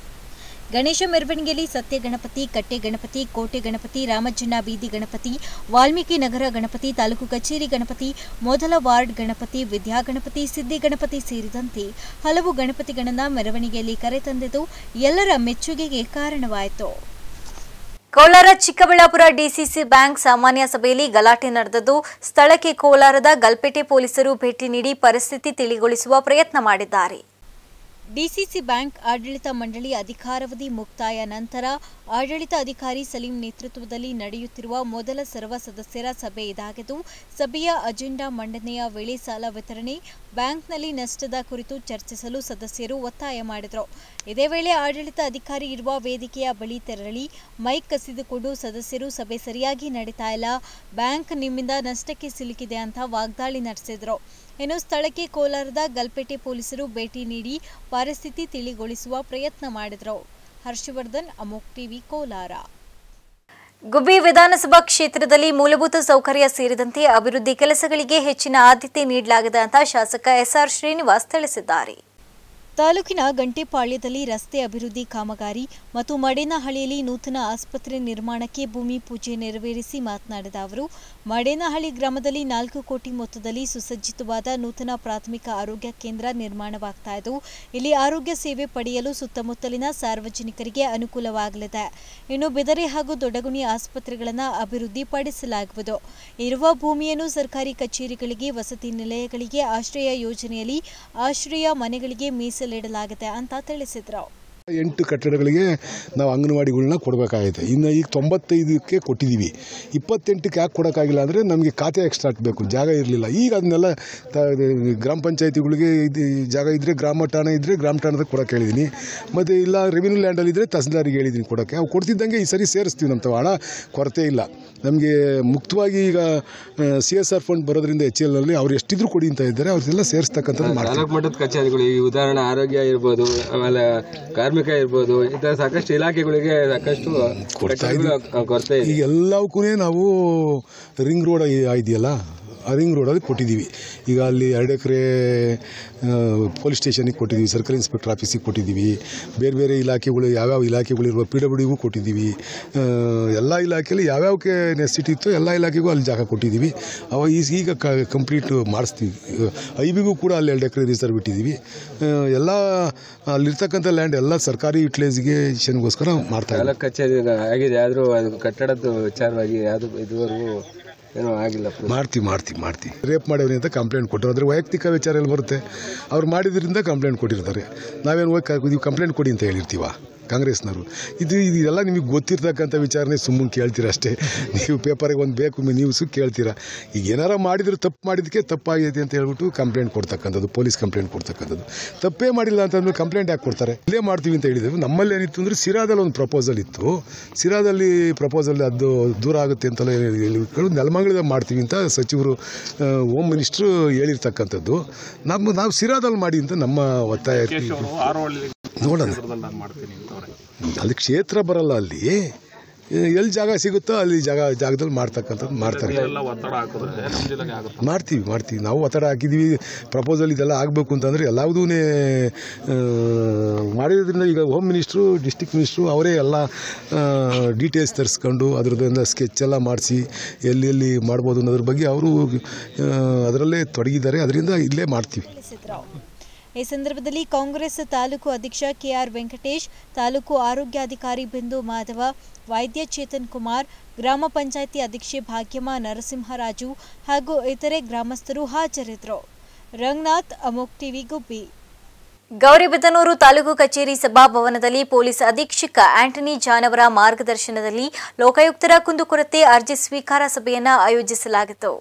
ಗಣೇಶ ಮೆರವಣಿಗೆಯಲ್ಲಿ ಸತ್ಯ ಗಣಪತಿ, ಕಟ್ಟೆ ಗಣಪತಿ, ಕೋಟೆ ಗಣಪತಿ, ರಾಮಜ್ಜನ ಬೀದಿ ಗಣಪತಿ, ವಾಲ್ಮೀಕಿ ನಗರ ಗಣಪತಿ, ತಾಲೂಕು ಕಚೇರಿ ಗಣಪತಿ, ಮೊದಲ ವಾರ್ಡ್ ಗಣಪತಿ, ವಿದ್ಯಾ ಗಣಪತಿ, ಸಿದ್ದಿ ಗಣಪತಿ ಸೇರಿದಂತೆ ಹಲವು ಗಣಪತಿಗಳನ್ನು ಮೆರವಣಿಗೆಯಲ್ಲಿ ಕರೆತಂದಿದ್ದು ಎಲ್ಲರ ಮೆಚ್ಚುಗೆಗೆ ಕಾರಣವಾಯಿತು. ಕೋಲಾರ ಚಿಕ್ಕಬಳ್ಳಾಪುರ ಡಿಸಿಸಿ ಬ್ಯಾಂಕ್ ಸಾಮಾನ್ಯ ಸಭೆಯಲ್ಲಿ ಗಲಾಟೆ ನಡೆದದ್ದು, ಸ್ಥಳಕ್ಕೆ ಕೋಲಾರದ ಗಲ್ಪೇಟೆ ಪೊಲೀಸರು ಭೇಟಿ ನೀಡಿ ಪರಿಸ್ಥಿತಿ ತಿಳಿಗೊಳಿಸುವ ಪ್ರಯತ್ನ ಮಾಡಿದ್ದಾರೆ. ಡಿಸಿಸಿ ಬ್ಯಾಂಕ್ ಆಡಳಿತ ಮಂಡಳಿ ಅಧಿಕಾರಾವಧಿ ಮುಕ್ತಾಯ ನಂತರ ಆಡಳಿತ ಅಧಿಕಾರಿ ಸಲೀಂ ನೇತೃತ್ವದಲ್ಲಿ ನಡೆಯುತ್ತಿರುವ ಮೊದಲ ಸರ್ವ ಸದಸ್ಯರ ಸಭೆ ಇದಾಗಿದ್ದು, ಸಭೆಯ ಅಜೆಂಡಾ ಮಂಡನೆಯ ವೇಳೆ ಸಾಲ ವಿತರಣೆ, ಬ್ಯಾಂಕ್ನಲ್ಲಿ ನಷ್ಟದ ಕುರಿತು ಚರ್ಚಿಸಲು ಸದಸ್ಯರು ಒತ್ತಾಯ ಮಾಡಿದರು. ಇದೇ ವೇಳೆ ಆಡಳಿತ ಅಧಿಕಾರಿ ಇರುವ ವೇದಿಕೆಯ ಬಳಿ ತೆರಳಿ ಮೈಕ್ ಕಸಿದುಕೊಂಡು ಸದಸ್ಯರು ಸಭೆ ಸರಿಯಾಗಿ ನಡೀತಾ ಇಲ್ಲ, ಬ್ಯಾಂಕ್ ನಿಮ್ಮಿಂದ ನಷ್ಟಕ್ಕೆ ಸಿಲುಕಿದೆ ಅಂತ ವಾಗ್ದಾಳಿ ನಡೆಸಿದರು. ಇನ್ನು ಸ್ಥಳಕ್ಕೆ ಕೋಲಾರದ ಗಲ್ಪೇಟೆ ಪೊಲೀಸರು ಭೇಟಿ ನೀಡಿ ಪರಿಸ್ಥಿತಿ ತಿಳಿಗೊಳಿಸುವ ಪ್ರಯತ್ನ ಮಾಡಿದರು. ಹರ್ಷವರ್ಧನ್, ಅಮೋಕ್ ಟಿವಿ, ಕೋಲಾರ. ಗುಬ್ಬಿ ವಿಧಾನಸಭಾ ಕ್ಷೇತ್ರದಲ್ಲಿ ಮೂಲಭೂತ ಸೌಕರ್ಯ ಸೇರಿದಂತೆ ಅಭಿವೃದ್ಧಿ ಕೆಲಸಗಳಿಗೆ ಹೆಚ್ಚಿನ ಆದ್ಯತೆ ನೀಡಲಾಗಿದೆ ಅಂತ ಶಾಸಕ ಎಸ್ಆರ್ ಶ್ರೀನಿವಾಸ್ ತಿಳಿಸಿದ್ದಾರೆ. ತಾಲೂಕಿನ ಗಂಟೆಪಾಳ್ಯದಲ್ಲಿ ರಸ್ತೆ ಅಭಿವೃದ್ಧಿ ಕಾಮಗಾರಿ ಮತ್ತು ಮಡೇನಹಳ್ಳಿಯಲ್ಲಿ ನೂತನ ಆಸ್ಪತ್ರೆ ನಿರ್ಮಾಣಕ್ಕೆ ಭೂಮಿ ಪೂಜೆ ನೆರವೇರಿಸಿ ಮಾತನಾಡಿದ ಅವರು, ಮಡೇನಹಳ್ಳಿ ಗ್ರಾಮದಲ್ಲಿ 4 ಕೋಟಿ ಮೊತ್ತದಲ್ಲಿ ಸುಸಜ್ಜಿತವಾದ ನೂತನ ಪ್ರಾಥಮಿಕ ಆರೋಗ್ಯ ಕೇಂದ್ರ ನಿರ್ಮಾಣವಾಗ್ತಾ ಇದ್ದು, ಇಲ್ಲಿ ಆರೋಗ್ಯ ಸೇವೆ ಪಡೆಯಲು ಸುತ್ತಮುತ್ತಲಿನ ಸಾರ್ವಜನಿಕರಿಗೆ ಅನುಕೂಲವಾಗಲಿದೆ. ಇನ್ನು ಬಿದರೆ ಹಾಗೂ ದೊಡ್ಡಗುಣಿ ಆಸ್ಪತ್ರೆಗಳನ್ನು ಅಭಿವೃದ್ಧಿಪಡಿಸಲಾಗುವುದು. ಇರುವ ಭೂಮಿಯನ್ನು ಸರ್ಕಾರಿ ಕಚೇರಿಗಳಿಗೆ, ವಸತಿ ನಿಲಯಗಳಿಗೆ, ಆಶ್ರಯ ಯೋಜನೆಯಲ್ಲಿ ಆಶ್ರಯ ಮನೆಗಳಿಗೆ ಮೀಸಲಿಡಲಾಗಿದೆ ಅಂತ ತಿಳಿಸಿದರು. 8 ಕಟ್ಟಡಗಳಿಗೆ ನಾವು ಅಂಗನವಾಡಿಗಳನ್ನ ಕೊಡಬೇಕಾಗಿದೆ. ಇನ್ನು ಈಗ 95ಕ್ಕೆ ಕೊಟ್ಟಿದ್ದೀವಿ. 28ಕ್ಕೆ ಯಾಕೆ ಕೊಡೋಕ್ಕಾಗಿಲ್ಲ ಅಂದರೆ ನಮಗೆ ಖಾತೆ ಎಕ್ಸ್ಟ್ರಾ ಹಾಕಬೇಕು, ಜಾಗ ಇರಲಿಲ್ಲ. ಈಗ ಅದನ್ನೆಲ್ಲ ಗ್ರಾಮ ಪಂಚಾಯತಿಗಳಿಗೆ ಜಾಗ ಇದ್ದರೆ, ಗ್ರಾಮ ಠಾಣೆ ಇದ್ದರೆ ಗ್ರಾಮ ಠಾಣದಾಗ ಕೊಡೋಕೆ ಹೇಳಿದ್ದೀನಿ. ಮತ್ತು ಇಲ್ಲ ರೆವಿನ್ಯೂ ಲ್ಯಾಂಡಲ್ಲಿ ಇದ್ದರೆ ತಹಸೀಲ್ದಾರಿಗೆ ಹೇಳಿದ್ದೀನಿ ಕೊಡೋಕ್ಕೆ. ಅವು ಕೊಡ್ತಿದ್ದಂಗೆ ಈ ಸರಿ ಸೇರಿಸ್ತೀವಿ. ನಮ್ಮ ಹಣ ಕೊರತೆ ಇಲ್ಲ ನಮಗೆ. ಮುಕ್ತವಾಗಿ ಈಗ CSR ಫಂಡ್ ಬರೋದ್ರಿಂದ HL ಅವ್ರು ಎಷ್ಟಿದ್ರು ಕೊಡಿ ಅಂತ ಇದ್ದಾರೆ, ಅವ್ರನ್ನೆಲ್ಲ ಸೇರಿಸ್ತಕ್ಕಂಥದ್ದು ಮಾಡ್ತಾರೆ. ತಾಲೂಕು ಮಟ್ಟದ ಕಚೇರಿಗಳು, ಈ ಉದಾಹರಣೆ ಆರೋಗ್ಯ ಇರ್ಬೋದು, ಆಮೇಲೆ ಕಾರ್ಮಿಕ ಇರ್ಬೋದು, ಈ ಥರ ಸಾಕಷ್ಟು ಇಲಾಖೆಗಳಿಗೆ ಸಾಕಷ್ಟು ಕೊರತೆ ಇದೆ. ಈಗ ಎಲ್ಲವಕ್ಕೂ ನಾವು ರಿಂಗ್ ರೋಡ್ ಇದೆಯಲ್ಲ, ಆ ರಿಂಗ್ ರೋಡಲ್ಲಿ ಕೊಟ್ಟಿದ್ದೀವಿ. ಈಗ ಅಲ್ಲಿ 2 ಎಕರೆ ಪೊಲೀಸ್ ಸ್ಟೇಷನಿಗೆ ಕೊಟ್ಟಿದ್ದೀವಿ, ಸರ್ಕಲ್ ಇನ್ಸ್ಪೆಕ್ಟರ್ ಆಫೀಸಿಗೆ ಕೊಟ್ಟಿದ್ದೀವಿ. ಬೇರೆ ಬೇರೆ ಇಲಾಖೆಗಳು, ಯಾವ್ಯಾವ ಇಲಾಖೆಗಳಿರುವ PWDಗೂ ಕೊಟ್ಟಿದ್ದೀವಿ. ಎಲ್ಲ ಇಲಾಖೆಯಲ್ಲಿ ಯಾವ್ಯಾವಕ್ಕೆ ನೆಸಿಟಿ ಇತ್ತು ಎಲ್ಲ ಇಲಾಖೆಗೂ ಅಲ್ಲಿ ಜಾಗ ಕೊಟ್ಟಿದ್ದೀವಿ. ಈಗ ಕಂಪ್ಲೀಟ್ ಮಾಡಿಸ್ತೀವಿ. IBಗೂ ಕೂಡ ಅಲ್ಲಿ 2 ಎಕರೆ ರಿಸರ್ವ್ ಇಟ್ಟಿದ್ದೀವಿ. ಎಲ್ಲ ಅಲ್ಲಿರ್ತಕ್ಕಂಥ ಲ್ಯಾಂಡ್ ಎಲ್ಲ ಸರ್ಕಾರಿ ಯುಟಿಲೈಸೇಷನ್ಗೋಸ್ಕರ ಮಾಡ್ತಾರೆ. ತಾಲೂಕು ಕಚೇರಿ ಆಗಿದೆ, ಆದರೂ ಅದು ಕಟ್ಟಡದ ವಿಚಾರವಾಗಿ ಯಾವುದು ಇದುವರೆಗೂ ಏನೋ ಆಗಿಲ್ಲ. ಮಾಡ್ತೀವಿ. ರೇಪ್ ಮಾಡಿವ್ರಿ ಅಂತ ಕಂಪ್ಲೇಂಟ್ ಕೊಟ್ಟರು. ಅದ್ರ ವೈಯಕ್ತಿಕ ವಿಚಾರ ಎಲ್ಲ ಬರುತ್ತೆ. ಅವ್ರು ಮಾಡಿದ್ರಿಂದ ಕಂಪ್ಲೇಂಟ್ ಕೊಟ್ಟಿರ್ತಾರೆ. ನಾವೇನು ಹೋಗಿ ಕಂಪ್ಲೇಂಟ್ ಕೊಡಿ ಅಂತ ಹೇಳಿರ್ತೀವ ಕಾಂಗ್ರೆಸ್ನವರು. ಇದೆಲ್ಲ ನಿಮಗೆ ಗೊತ್ತಿರ್ತಕ್ಕಂಥ ವಿಚಾರನೇ, ಸುಮ್ಮನೆ ಕೇಳ್ತೀರ ಅಷ್ಟೇ. ನೀವು ಪೇಪರಿಗೆ ಒಂದು ಬೇಕು ನ್ಯೂಸು ಕೇಳ್ತೀರಾ. ಈಗ ಏನಾರ ಮಾಡಿದ್ರೆ ತಪ್ಪು ಮಾಡಿದ್ದಕ್ಕೆ ತಪ್ಪಾಗೈತೆ ಅಂತ ಹೇಳ್ಬಿಟ್ಟು ಕಂಪ್ಲೇಂಟ್ ಕೊಡ್ತಕ್ಕಂಥದ್ದು, ಪೊಲೀಸ್ ಕಂಪ್ಲೇಂಟ್ ಕೊಡ್ತಕ್ಕಂಥದ್ದು. ತಪ್ಪೇ ಮಾಡಿಲ್ಲ ಅಂತಂದ್ರೆ ಕಂಪ್ಲೇಂಟ್ ಯಾಕೆ ಕೊಡ್ತಾರೆ? ಇಲ್ಲೇ ಮಾಡ್ತೀವಿ ಅಂತ ಹೇಳಿದೆವು. ನಮ್ಮಲ್ಲಿ ಏನಿತ್ತು ಅಂದರೆ ಸಿರಾದಲ್ಲಿ ಒಂದು ಪ್ರಪೋಸಲ್ ಇತ್ತು. ಸಿರಾದಲ್ಲಿ ಪ್ರಪೋಸಲ್ ಅದು ದೂರ ಆಗುತ್ತೆ ಅಂತೆಲ್ಲ ಹೇಳಿ ನೆಲಮಂಗಲದಲ್ಲಿ ಮಾಡ್ತೀವಿ ಅಂತ ಸಚಿವರು, ಹೋಮ್ ಮಿನಿಸ್ಟ್ರು ಹೇಳಿರ್ತಕ್ಕಂಥದ್ದು. ನಾವು ಸಿರಾದಲ್ಲಿ ಮಾಡಿ ಅಂತ ನಮ್ಮ ಒತ್ತಾಯ. ನೋಡೋಣ, ಅಲ್ಲಿ ಕ್ಷೇತ್ರ ಬರಲ್ಲ. ಅಲ್ಲಿ ಎಲ್ಲಿ ಜಾಗ ಸಿಗುತ್ತೋ ಅಲ್ಲಿ ಜಾಗದಲ್ಲಿ ಮಾಡ್ತಕ್ಕಂಥದ್ದು ಮಾಡ್ತಾರೆ. ಮಾಡ್ತೀವಿ. ನಾವು ಒತ್ತಡ ಹಾಕಿದ್ದೀವಿ. ಪ್ರಪೋಸಲ್ ಇದೆಲ್ಲ ಆಗಬೇಕು ಅಂತಂದರೆ ಎಲ್ಲವುದೂ ಮಾಡಿರೋದ್ರಿಂದ ಈಗ ಹೋಮ್ ಮಿನಿಸ್ಟ್ರು, ಡಿಸ್ಟ್ರಿಕ್ಟ್ ಮಿನಿಸ್ಟ್ರು ಅವರೇ ಎಲ್ಲ ಡೀಟೇಲ್ಸ್ ತರಿಸ್ಕೊಂಡು ಅದರದ್ದು ಸ್ಕೆಚ್ ಎಲ್ಲ ಮಾಡಿಸಿ ಎಲ್ಲಿ ಮಾಡ್ಬೋದು ಅನ್ನೋದ್ರ ಬಗ್ಗೆ ಅವರು ಅದರಲ್ಲೇ ತೊಡಗಿದ್ದಾರೆ. ಅದರಿಂದ ಇಲ್ಲೇ ಮಾಡ್ತೀವಿ. ಈ ಸಂದರ್ಭದಲ್ಲಿ ಕಾಂಗ್ರೆಸ್ ತಾಲೂಕು ಅಧ್ಯಕ್ಷ KR ವೆಂಕಟೇಶ್, ತಾಲೂಕು ಆರೋಗ್ಯಾಧಿಕಾರಿ ಬಿಂದು ಮಾಧವ, ವೈದ್ಯ ಚೇತನ್ ಕುಮಾರ್, ಗ್ರಾಮ ಪಂಚಾಯಿತಿ ಅಧ್ಯಕ್ಷೆ ಭಾಗ್ಯಮ್ಮ ನರಸಿಂಹರಾಜು ಹಾಗೂ ಇತರೆ ಗ್ರಾಮಸ್ಥರು ಹಾಜರಿದ್ದರು. ರಂಗನಾಥ್, ಅಮೋಕ್ ಟಿವಿ, ಗುಬ್ಬಿ. ಗೌರಿಬಿದನೂರು ತಾಲೂಕು ಕಚೇರಿ ಸಭಾಭವನದಲ್ಲಿ ಪೊಲೀಸ್ ಅಧೀಕ್ಷಕ ಆಂಟನಿ ಜಾನ್ ಅವರ ಮಾರ್ಗದರ್ಶನದಲ್ಲಿ ಲೋಕಾಯುಕ್ತರ ಕುಂದುಕೊರತೆ ಅರ್ಜಿ ಸ್ವೀಕಾರ ಸಭೆಯನ್ನು ಆಯೋಜಿಸಲಾಗಿತ್ತು.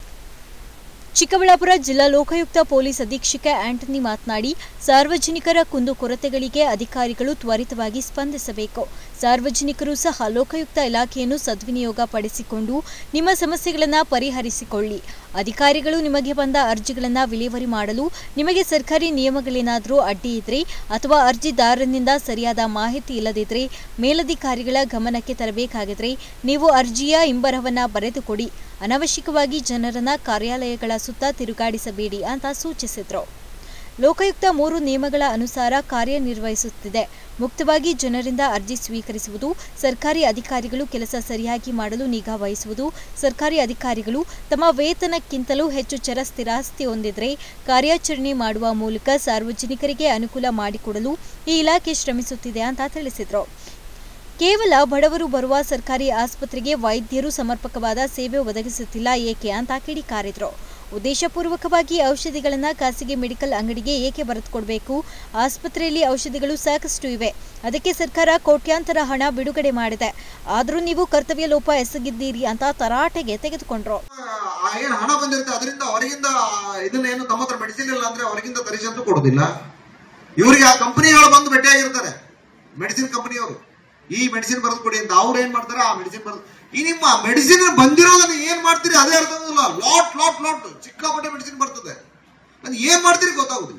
ಚಿಕ್ಕಬಳ್ಳಾಪುರ ಜಿಲ್ಲಾ ಲೋಕಾಯುಕ್ತ ಪೊಲೀಸ್ ಅಧೀಕ್ಷಕ ಆಂಟನಿ ಮಾತನಾಡಿ, ಸಾರ್ವಜನಿಕರ ಕುಂದುಕೊರತೆಗಳಿಗೆ ಅಧಿಕಾರಿಗಳು ತ್ವರಿತವಾಗಿ ಸ್ಪಂದಿಸಬೇಕು. ಸಾರ್ವಜನಿಕರು ಸಹ ಲೋಕಾಯುಕ್ತ ಇಲಾಖೆಯನ್ನು ಸದ್ವಿನಿಯೋಗ ಪಡಿಸಿಕೊಂಡು ನಿಮ್ಮ ಸಮಸ್ಯೆಗಳನ್ನು ಪರಿಹರಿಸಿಕೊಳ್ಳಿ. ಅಧಿಕಾರಿಗಳು ನಿಮಗೆ ಬಂದ ಅರ್ಜಿಗಳನ್ನು ವಿಲೇವಾರಿ ಮಾಡಲು ನಿಮಗೆ ಸರ್ಕಾರಿ ನಿಯಮಗಳೇನಾದರೂ ಅಡ್ಡಿ ಇದ್ರೆ ಅಥವಾ ಅರ್ಜಿದಾರನಿಂದ ಸರಿಯಾದ ಮಾಹಿತಿ ಇಲ್ಲದಿದ್ದರೆ ಮೇಲಧಿಕಾರಿಗಳ ಗಮನಕ್ಕೆ ತರಬೇಕಾಗಿದ್ರೆ ನೀವು ಅರ್ಜಿಯ ಹಿಂಬರಹವನ್ನು ಬರೆದುಕೊಡಿ. ಅನವಶ್ಯಕವಾಗಿ ಜನರನ್ನ ಕಾರ್ಯಾಲಯಗಳ ಸುತ್ತ ತಿರುಗಾಡಿಸಬೇಡಿ ಅಂತ ಸೂಚಿಸಿದರು. ಲೋಕಾಯುಕ್ತ 3 ನಿಯಮಗಳ ಅನುಸಾರ ಕಾರ್ಯನಿರ್ವಹಿಸುತ್ತಿದೆ. ಮುಕ್ತವಾಗಿ ಜನರಿಂದ ಅರ್ಜಿ ಸ್ವೀಕರಿಸುವುದು, ಸರ್ಕಾರಿ ಅಧಿಕಾರಿಗಳು ಕೆಲಸ ಸರಿಯಾಗಿ ಮಾಡಲು ನಿಗಾ ವಹಿಸುವುದು, ಸರ್ಕಾರಿ ಅಧಿಕಾರಿಗಳು ತಮ್ಮ ವೇತನಕ್ಕಿಂತಲೂ ಹೆಚ್ಚು ಚರ ಸ್ಥಿರಾಸ್ತಿ ಹೊಂದಿದ್ರೆ ಕಾರ್ಯಾಚರಣೆ ಮಾಡುವ ಮೂಲಕ ಸಾರ್ವಜನಿಕರಿಗೆ ಅನುಕೂಲ ಮಾಡಿಕೊಡಲು ಈ ಇಲಾಖೆ ಶ್ರಮಿಸುತ್ತಿದೆ ಅಂತ ತಿಳಿಸಿದರು. ಕೇವಲ ಬಡವರು ಬರುವ ಸರ್ಕಾರಿ ಆಸ್ಪತ್ರೆಗೆ ವೈದ್ಯರು ಸಮರ್ಪಕವಾದ ಸೇವೆ ಒದಗಿಸುತ್ತಿಲ್ಲ ಏಕೆ ಅಂತ ಕಿಡಿಕಾರಿದರು. ಉದ್ದೇಶಪೂರ್ವಕವಾಗಿ ಔಷಧಿಗಳನ್ನು ಖಾಸಗಿ ಮೆಡಿಕಲ್ ಅಂಗಡಿಗೆ ಏಕೆ ಬರೆದುಕೊಡಬೇಕು? ಆಸ್ಪತ್ರೆಯಲ್ಲಿ ಔಷಧಿಗಳು ಸಾಕಷ್ಟು ಇವೆ. ಅದಕ್ಕೆ ಸರ್ಕಾರ ಕೋಟ್ಯಾಂತರ ಹಣ ಬಿಡುಗಡೆ ಮಾಡಿದೆ. ಆದರೂ ನೀವು ಕರ್ತವ್ಯ ಲೋಪ ಎಸಗಿದ್ದೀರಿ ಅಂತ ತರಾಟೆಗೆ ತೆಗೆದುಕೊಂಡ್ರು. ಏನು ಹಣ ಬಂದಿರುತ್ತೆ ಅದರಿಂದ ಹೊರಗಿಂದ ಇದನ್ನೇನು ತಮ್ಮ ಹತ್ರ ಮೆಡಿಸಿನ್ ಇಲ್ಲ ಅಂದ್ರೆ ಹೊರಗಿಂದ ತರಿಸಿ ಅಂತೂ ಕೊಡೋದಿಲ್ಲ. ಇವರಿಗೆ ಆ ಕಂಪನಿಗಳು ಬಂದು ಭೇಟಿಯಾಗಿರ್ತಾರೆ, ಮೆಡಿಸಿನ್ ಕಂಪನಿಯವರು. ಈ ಮೆಡಿಸಿನ್ ಬರೆದು ಕೊಡಿ ಅಂತ ಅವ್ರು ಏನ್ ಮಾಡ್ತಾರೆ, ಆ ಮೆಡಿಸಿನ್ ಬರೆದು ಈ ನಿಮ್ಮ ಮೆಡಿಸಿನ್ ಬಂದಿರೋದನ್ನ ಏನ್ ಮಾಡ್ತೀರಿ ಅದೇ ಅರ್ಥ ಆಗೋದಿಲ್ಲ. ಲಾಟ್ ಸಿಕ್ಕಾಪಟ್ಟೆ ಮೆಡಿಸಿನ್ ಬರ್ತದೆ, ಅದು ಏನ್ ಮಾಡ್ತೀರಿ ಗೊತ್ತಾಗುದಿಲ್ಲ.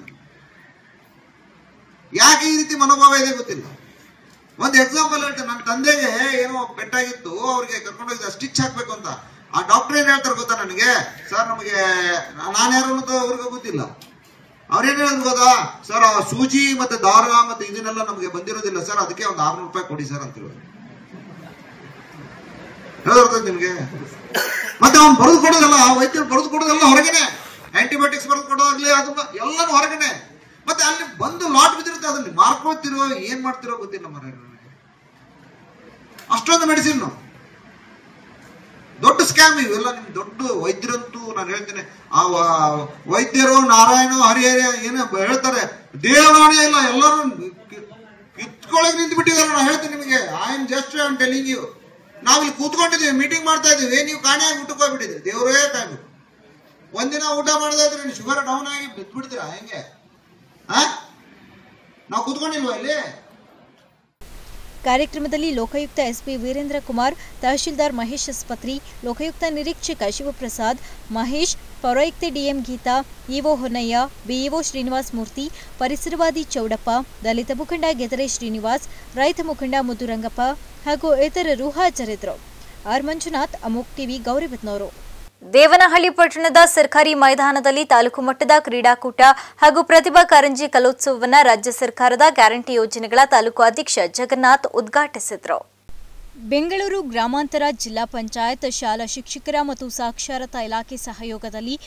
ಯಾಕೆ ಈ ರೀತಿ ಮನೋಭಾವ ಇದೆ ಗೊತ್ತಿಲ್ಲ. ಒಂದು ಎಕ್ಸಾಂಪಲ್ ಹೇಳ್ತೇನೆ. ನನ್ನ ತಂದೆಗೆ ಏನೋ ಪೆಟ್ಟಾಗಿತ್ತು, ಅವ್ರಿಗೆ ಕರ್ಕೊಂಡೋಗಿದ್ದ ಸ್ಟಿಚ್ ಹಾಕ್ಬೇಕು ಅಂತ. ಆ ಡಾಕ್ಟರ್ ಏನ್ ಹೇಳ್ತಾರೆ ಗೊತ್ತಾ ನನಗೆ, ಸರ್ ನಮಗೆ ನಾನು ಯಾರು ಅನ್ನೋದು ಅವ್ರಿಗೆ ಗೊತ್ತಿಲ್ಲ, ಅವ್ರೇನ್ ಹೇಳಿದ್ರು ಗೊತ್ತಾ ಸರ್, ಆ ಸೂಜಿ ಮತ್ತೆ ದಾರ ಮತ್ತೆ ಇದನ್ನೆಲ್ಲ ನಮ್ಗೆ ಬಂದಿರೋದಿಲ್ಲ ಸರ್, ಅದಕ್ಕೆ ಒಂದು 600 ರೂಪಾಯಿ ಕೊಡಿ ಸರ್ ಅಂತ ಹೇಳಿದ್ರು ನಿಮ್ಗೆ. ಮತ್ತೆ ಅವ್ನು ಬರೆದು ಕೊಡೋದಲ್ಲ, ವೈದ್ಯರು ಬರೆದು ಕೊಡೋದಲ್ಲ ಹೊರಗನೆ, ಆಂಟಿಬಯೋಟಿಕ್ಸ್ ಬರೆದು ಕೊಡೋದಾಗ್ಲಿ ಅದನ್ನ ಎಲ್ಲಾನು ಹೊರಗನೆ. ಮತ್ತೆ ಅಲ್ಲಿ ಬಂದು ಲಾಟ್ ಬಿದ್ದಿರುತ್ತೆ, ಅದನ್ನ ಮಾರ್ಕೊಳ್ತಿರೋ ಏನ್ ಮಾಡ್ತಿರೋ ಗೊತ್ತಿಲ್ಲ ಮರ. ಅಷ್ಟೊಂದು ಮೆಡಿಸಿನ್ ದೊಡ್ಡ ಸ್ಕ್ಯಾಮ್ ಇವೆಲ್ಲ. ನಿಮ್ ದೊಡ್ಡ ವೈದ್ಯರಂತೂ ನಾನು ಹೇಳ್ತೇನೆ, ಆ ವೈದ್ಯರು ನಾರಾಯಣ ಹರಿಹರ ಏನು ಹೇಳ್ತಾರೆ, ದೇವರಾಣಿ ಇಲ್ಲ, ಎಲ್ಲರೂ ಕಿತ್ಕೊಳಕ್ ನಿಂತು ಬಿಟ್ಟಿದ್ದಾರೆ. ನಾನು ಹೇಳ್ತೀನಿ ನಿಮಗೆ, I am just telling you. ನಾವಿಲ್ಲಿ ಕೂತ್ಕೊಂಡಿದ್ದೀವಿ, ಮೀಟಿಂಗ್ ಮಾಡ್ತಾ ಇದೀವಿ, ನೀವು ಕಾಣೆಯಾಗಿ ಊಟಕ್ಕೆ ಹೋಗ್ಬಿಟ್ಟಿದ್ದೀವಿ. ದೇವರೇ ಕಾಯ್ಬೇಕು. ಒಂದಿನ ಊಟ ಮಾಡಿದ್ರೆ ಶುಗರ್ ಡೌನ್ ಆಗಿ ಬಿದ್ದ್ಬಿಡ್ತೀರಾ ಹೆಂಗೆ? ನಾವು ಕೂತ್ಕೊಂಡಿಲ್ವಾ ಇಲ್ಲಿ? ಕಾರ್ಯಕ್ರಮದಲ್ಲಿ ಲೋಕಾಯುಕ್ತ ಎಸ್ಪಿ ವೀರೇಂದ್ರ ಕುಮಾರ್, ತಹಶೀಲ್ದಾರ್ ಮಹೇಶ್ ಸ್ಪತ್ರಿ, ಲೋಕಾಯುಕ್ತ ನಿರೀಕ್ಷಕ ಶಿವಪ್ರಸಾದ್, ಮಹೇಶ್, ಪೌರಾಯುಕ್ತೆ DM Geeta, EO Honnaiah, BEO Srinivas Murthy, ಪರಿಸರವಾದಿ ಚೌಡಪ್ಪ, ದಲಿತ ಮುಖಂಡ ಗೆದರೆ ಶ್ರೀನಿವಾಸ್, ರೈತ ಮುಖಂಡ ಮುದ್ದುರಂಗಪ್ಪ ಹಾಗೂ ಇತರರು ಹಾಜರಿದ್ದರು. ಆರ್ ಮಂಜುನಾಥ್, ಅಮೋಕ್ ಟಿವಿ, ಗೌರಿಬಿದನೂರು. ದೇವನಹಳ್ಳಿ ಪಟ್ಟಣದ ಸರ್ಕಾರಿ ಮೈದಾನದಲ್ಲಿ ತಾಲೂಕು ಮಟ್ಟದ ಕ್ರೀಡಾಕೂಟ ಹಾಗೂ ಪ್ರತಿಭಾ ಕಾರಂಜಿ ಕಲೋತ್ಸವವನ್ನು ರಾಜ್ಯ ಸರ್ಕಾರದ ಗ್ಯಾರಂಟಿ ಯೋಜನೆಗಳ ತಾಲೂಕು ಅಧ್ಯಕ್ಷ ಜಗನ್ನಾಥ್ ಉದ್ಘಾಟಿಸಿದರು. ಬೆಂಗಳೂರು ಗ್ರಾಮಾಂತರ ಜಿಲ್ಲಾ ಪಂಚಾಯತ್ ಶಾಲಾ ಶಿಕ್ಷಕರ ಮತ್ತು ಸಾಕ್ಷರತಾ ಇಲಾಖೆ ಸಹಯೋಗದಲ್ಲಿ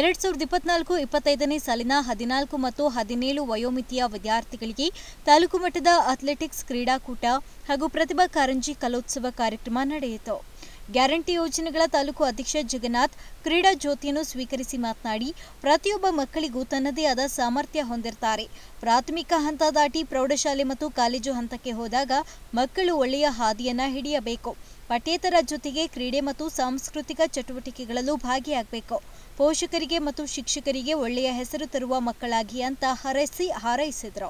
2024-25ನೇ ಸಾಲಿನ 14 ಮತ್ತು 17 ವಯೋಮಿತಿಯ ವಿದ್ಯಾರ್ಥಿಗಳಿಗೆ ತಾಲೂಕು ಮಟ್ಟದ ಅಥ್ಲೆಟಿಕ್ಸ್ ಕ್ರೀಡಾಕೂಟ ಹಾಗೂ ಪ್ರತಿಭಾ ಕಾರಂಜಿ ಕಲೋತ್ಸವ ಕಾರ್ಯಕ್ರಮ ನಡೆಯಿತು. ಗ್ಯಾರಂಟಿ ಯೋಜನೆಗಳ ತಾಲೂಕು ಅಧ್ಯಕ್ಷ ಜಗನ್ನಾಥ್ ಕ್ರೀಡಾ ಜ್ಯೋತಿಯನ್ನು ಸ್ವೀಕರಿಸಿ ಮಾತನಾಡಿ, ಪ್ರತಿಯೊಬ್ಬ ಮಕ್ಕಳಿಗೂ ತನ್ನದೇ ಆದ ಸಾಮರ್ಥ್ಯ ಹೊಂದಿರ್ತಾರೆ. ಪ್ರಾಥಮಿಕ ಹಂತ ದಾಟಿ ಪ್ರೌಢಶಾಲೆ ಮತ್ತು ಕಾಲೇಜು ಹಂತಕ್ಕೆ ಹೋದಾಗ ಮಕ್ಕಳು ಒಳ್ಳೆಯ ಹಾದಿಯನ್ನ ಹಿಡಿಯಬೇಕು. ಪಠ್ಯೇತರ ಜೊತೆಗೆ ಕ್ರೀಡೆ ಮತ್ತು ಸಾಂಸ್ಕೃತಿಕ ಚಟುವಟಿಕೆಗಳಲ್ಲೂ ಭಾಗಿಯಾಗಬೇಕು. ಪೋಷಕರಿಗೆ ಮತ್ತು ಶಿಕ್ಷಕರಿಗೆ ಒಳ್ಳೆಯ ಹೆಸರು ತರುವ ಮಕ್ಕಳಾಗಿ ಅಂತ ಹಾರೈಸಿದರು.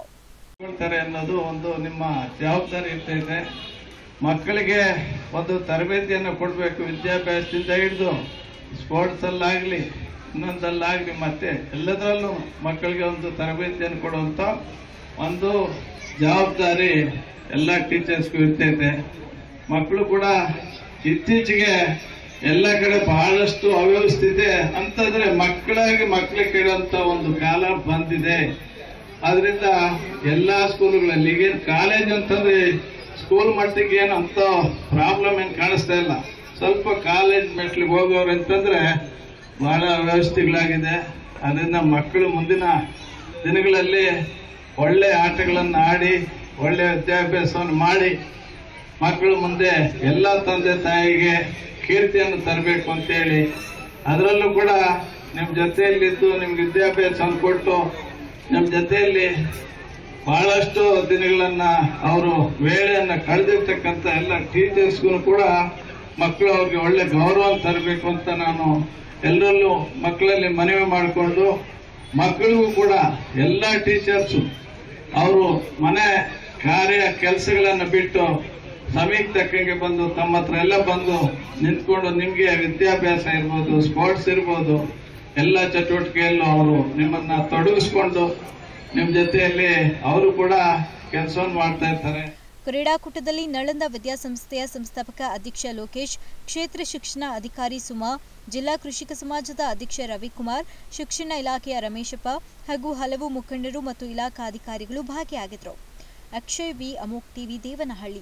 ಅನ್ನೋದು ಒಂದು ನಿಮ್ಮ ಜವಾಬ್ದಾರಿ ಇರ್ತೈತೆ. ಮಕ್ಕಳಿಗೆ ಒಂದು ತರಬೇತಿಯನ್ನು ಕೊಡಬೇಕು. ವಿದ್ಯಾಭ್ಯಾಸದಿಂದ ಹಿಡಿದು ಸ್ಪೋರ್ಟ್ಸಲ್ಲಾಗಲಿ ಇನ್ನೊಂದಲ್ಲಾಗಲಿ ಮತ್ತೆ ಎಲ್ಲದರಲ್ಲೂ ಮಕ್ಕಳಿಗೆ ಒಂದು ತರಬೇತಿಯನ್ನು ಕೊಡುವಂಥ ಒಂದು ಜವಾಬ್ದಾರಿ ಎಲ್ಲ ಟೀಚರ್ಸ್ಗೂ ಇರ್ತೈತೆ. ಮಕ್ಕಳು ಕೂಡ ಇತ್ತೀಚೆಗೆ ಎಲ್ಲ ಕಡೆ ಬಹಳಷ್ಟು ಅವ್ಯವಸ್ಥಿದೆ ಅಂತಂದ್ರೆ ಮಕ್ಕಳಿಗೆ ಕೇಳುವಂತ ಒಂದು ಕಾಲ ಬಂದಿದೆ. ಆದ್ರಿಂದ ಎಲ್ಲಾ ಸ್ಕೂಲುಗಳಲ್ಲಿ ಈಗೇನು ಕಾಲೇಜ್ ಅಂತಂದ್ರೆ ಸ್ಕೂಲ್ ಮಟ್ಟಿಗೆ ಏನು ಅಂತ ಪ್ರಾಬ್ಲಮ್ ಏನು ಕಾಣಿಸ್ತಾ ಇಲ್ಲ. ಸ್ವಲ್ಪ ಕಾಲೇಜ್ ಮೆಟ್ಲಿಗೆ ಹೋಗೋರು ಅಂತಂದ್ರೆ ಬಹಳ ವ್ಯವಸ್ಥೆಗಳಾಗಿದೆ. ಅದರಿಂದ ಮಕ್ಕಳು ಮುಂದಿನ ದಿನಗಳಲ್ಲಿ ಒಳ್ಳೆ ಆಟಗಳನ್ನು ಆಡಿ ಒಳ್ಳೆ ವಿದ್ಯಾಭ್ಯಾಸವನ್ನು ಮಾಡಿ ಮಕ್ಕಳು ಮುಂದೆ ಎಲ್ಲ ತಂದೆ ತಾಯಿಗೆ ಕೀರ್ತಿಯನ್ನು ತರಬೇಕು ಅಂತೇಳಿ, ಅದರಲ್ಲೂ ಕೂಡ ನಿಮ್ಮ ಜೊತೆಯಲ್ಲಿದ್ದು ನಿಮ್ಗೆ ವಿದ್ಯಾಭ್ಯಾಸವನ್ನು ಕೊಟ್ಟು ನಮ್ಮ ಜೊತೆಯಲ್ಲಿ ಬಹಳಷ್ಟು ದಿನಗಳನ್ನ ಅವರು ವೇಳೆಯನ್ನ ಕಳೆದಿರ್ತಕ್ಕಂಥ ಎಲ್ಲ ಟೀಚರ್ಸ್ಗೂ ಕೂಡ ಮಕ್ಕಳು ಅವ್ರಿಗೆ ಒಳ್ಳೆ ಗೌರವ ತರಬೇಕು ಅಂತ ನಾನು ಎಲ್ಲರಲ್ಲೂ ಮಕ್ಕಳಲ್ಲಿ ಮನವಿ ಮಾಡಿಕೊಂಡು, ಮಕ್ಕಳಿಗೂ ಕೂಡ ಎಲ್ಲ ಟೀಚರ್ಸು ಅವರು ಮನೆ ಕಾರ್ಯ ಕೆಲಸಗಳನ್ನು ಬಿಟ್ಟು ಸಮಯಕ್ಕೆ ತಕ್ಕಂಗೆ ಬಂದು ತಮ್ಮ ಹತ್ರ ಎಲ್ಲ ಬಂದು ನಿಂತ್ಕೊಂಡು ನಿಮ್ಗೆ ವಿದ್ಯಾಭ್ಯಾಸ ಇರ್ಬೋದು, ಸ್ಪೋರ್ಟ್ಸ್ ಇರ್ಬೋದು, ಎಲ್ಲ ಚಟುವಟಿಕೆಯಲ್ಲೂ ಅವರು ನಿಮ್ಮನ್ನ ತೊಡಗಿಸ್ಕೊಂಡು ನಿಮ್ಮ ಜೊತೆಯಲ್ಲಿ ಅವರು ಕೂಡ ಕೆಲಸವನ್ನು ಮಾಡ್ತಾ ಇರ್ತಾರೆ. ಕ್ರೀಡಾಕೂಟದಲ್ಲಿ ನಳಂದ ವಿದ್ಯಾಸಂಸ್ಥೆಯ ಸಂಸ್ಥಾಪಕ ಅಧ್ಯಕ್ಷ ಲೋಕೇಶ್, ಕ್ಷೇತ್ರ ಶಿಕ್ಷಣ ಅಧಿಕಾರಿ ಸುಮಾ, ಜಿಲ್ಲಾ ಕೃಷಿಕ ಸಮಾಜದ ಅಧ್ಯಕ್ಷ ರವಿಕುಮಾರ್, ಶಿಕ್ಷಣ ಇಲಾಖೆಯ ರಮೇಶಪ್ಪ ಹಾಗೂ ಹಲವು ಮುಖಂಡರು ಮತ್ತು ಇಲಾಖಾಧಿಕಾರಿಗಳು ಭಾಗಿಯಾಗಿದ್ದರು. ಅಕ್ಷಯ್ ವಿ, ಅಮೋಕ್ ಟಿವಿ, ದೇವನಹಳ್ಳಿ.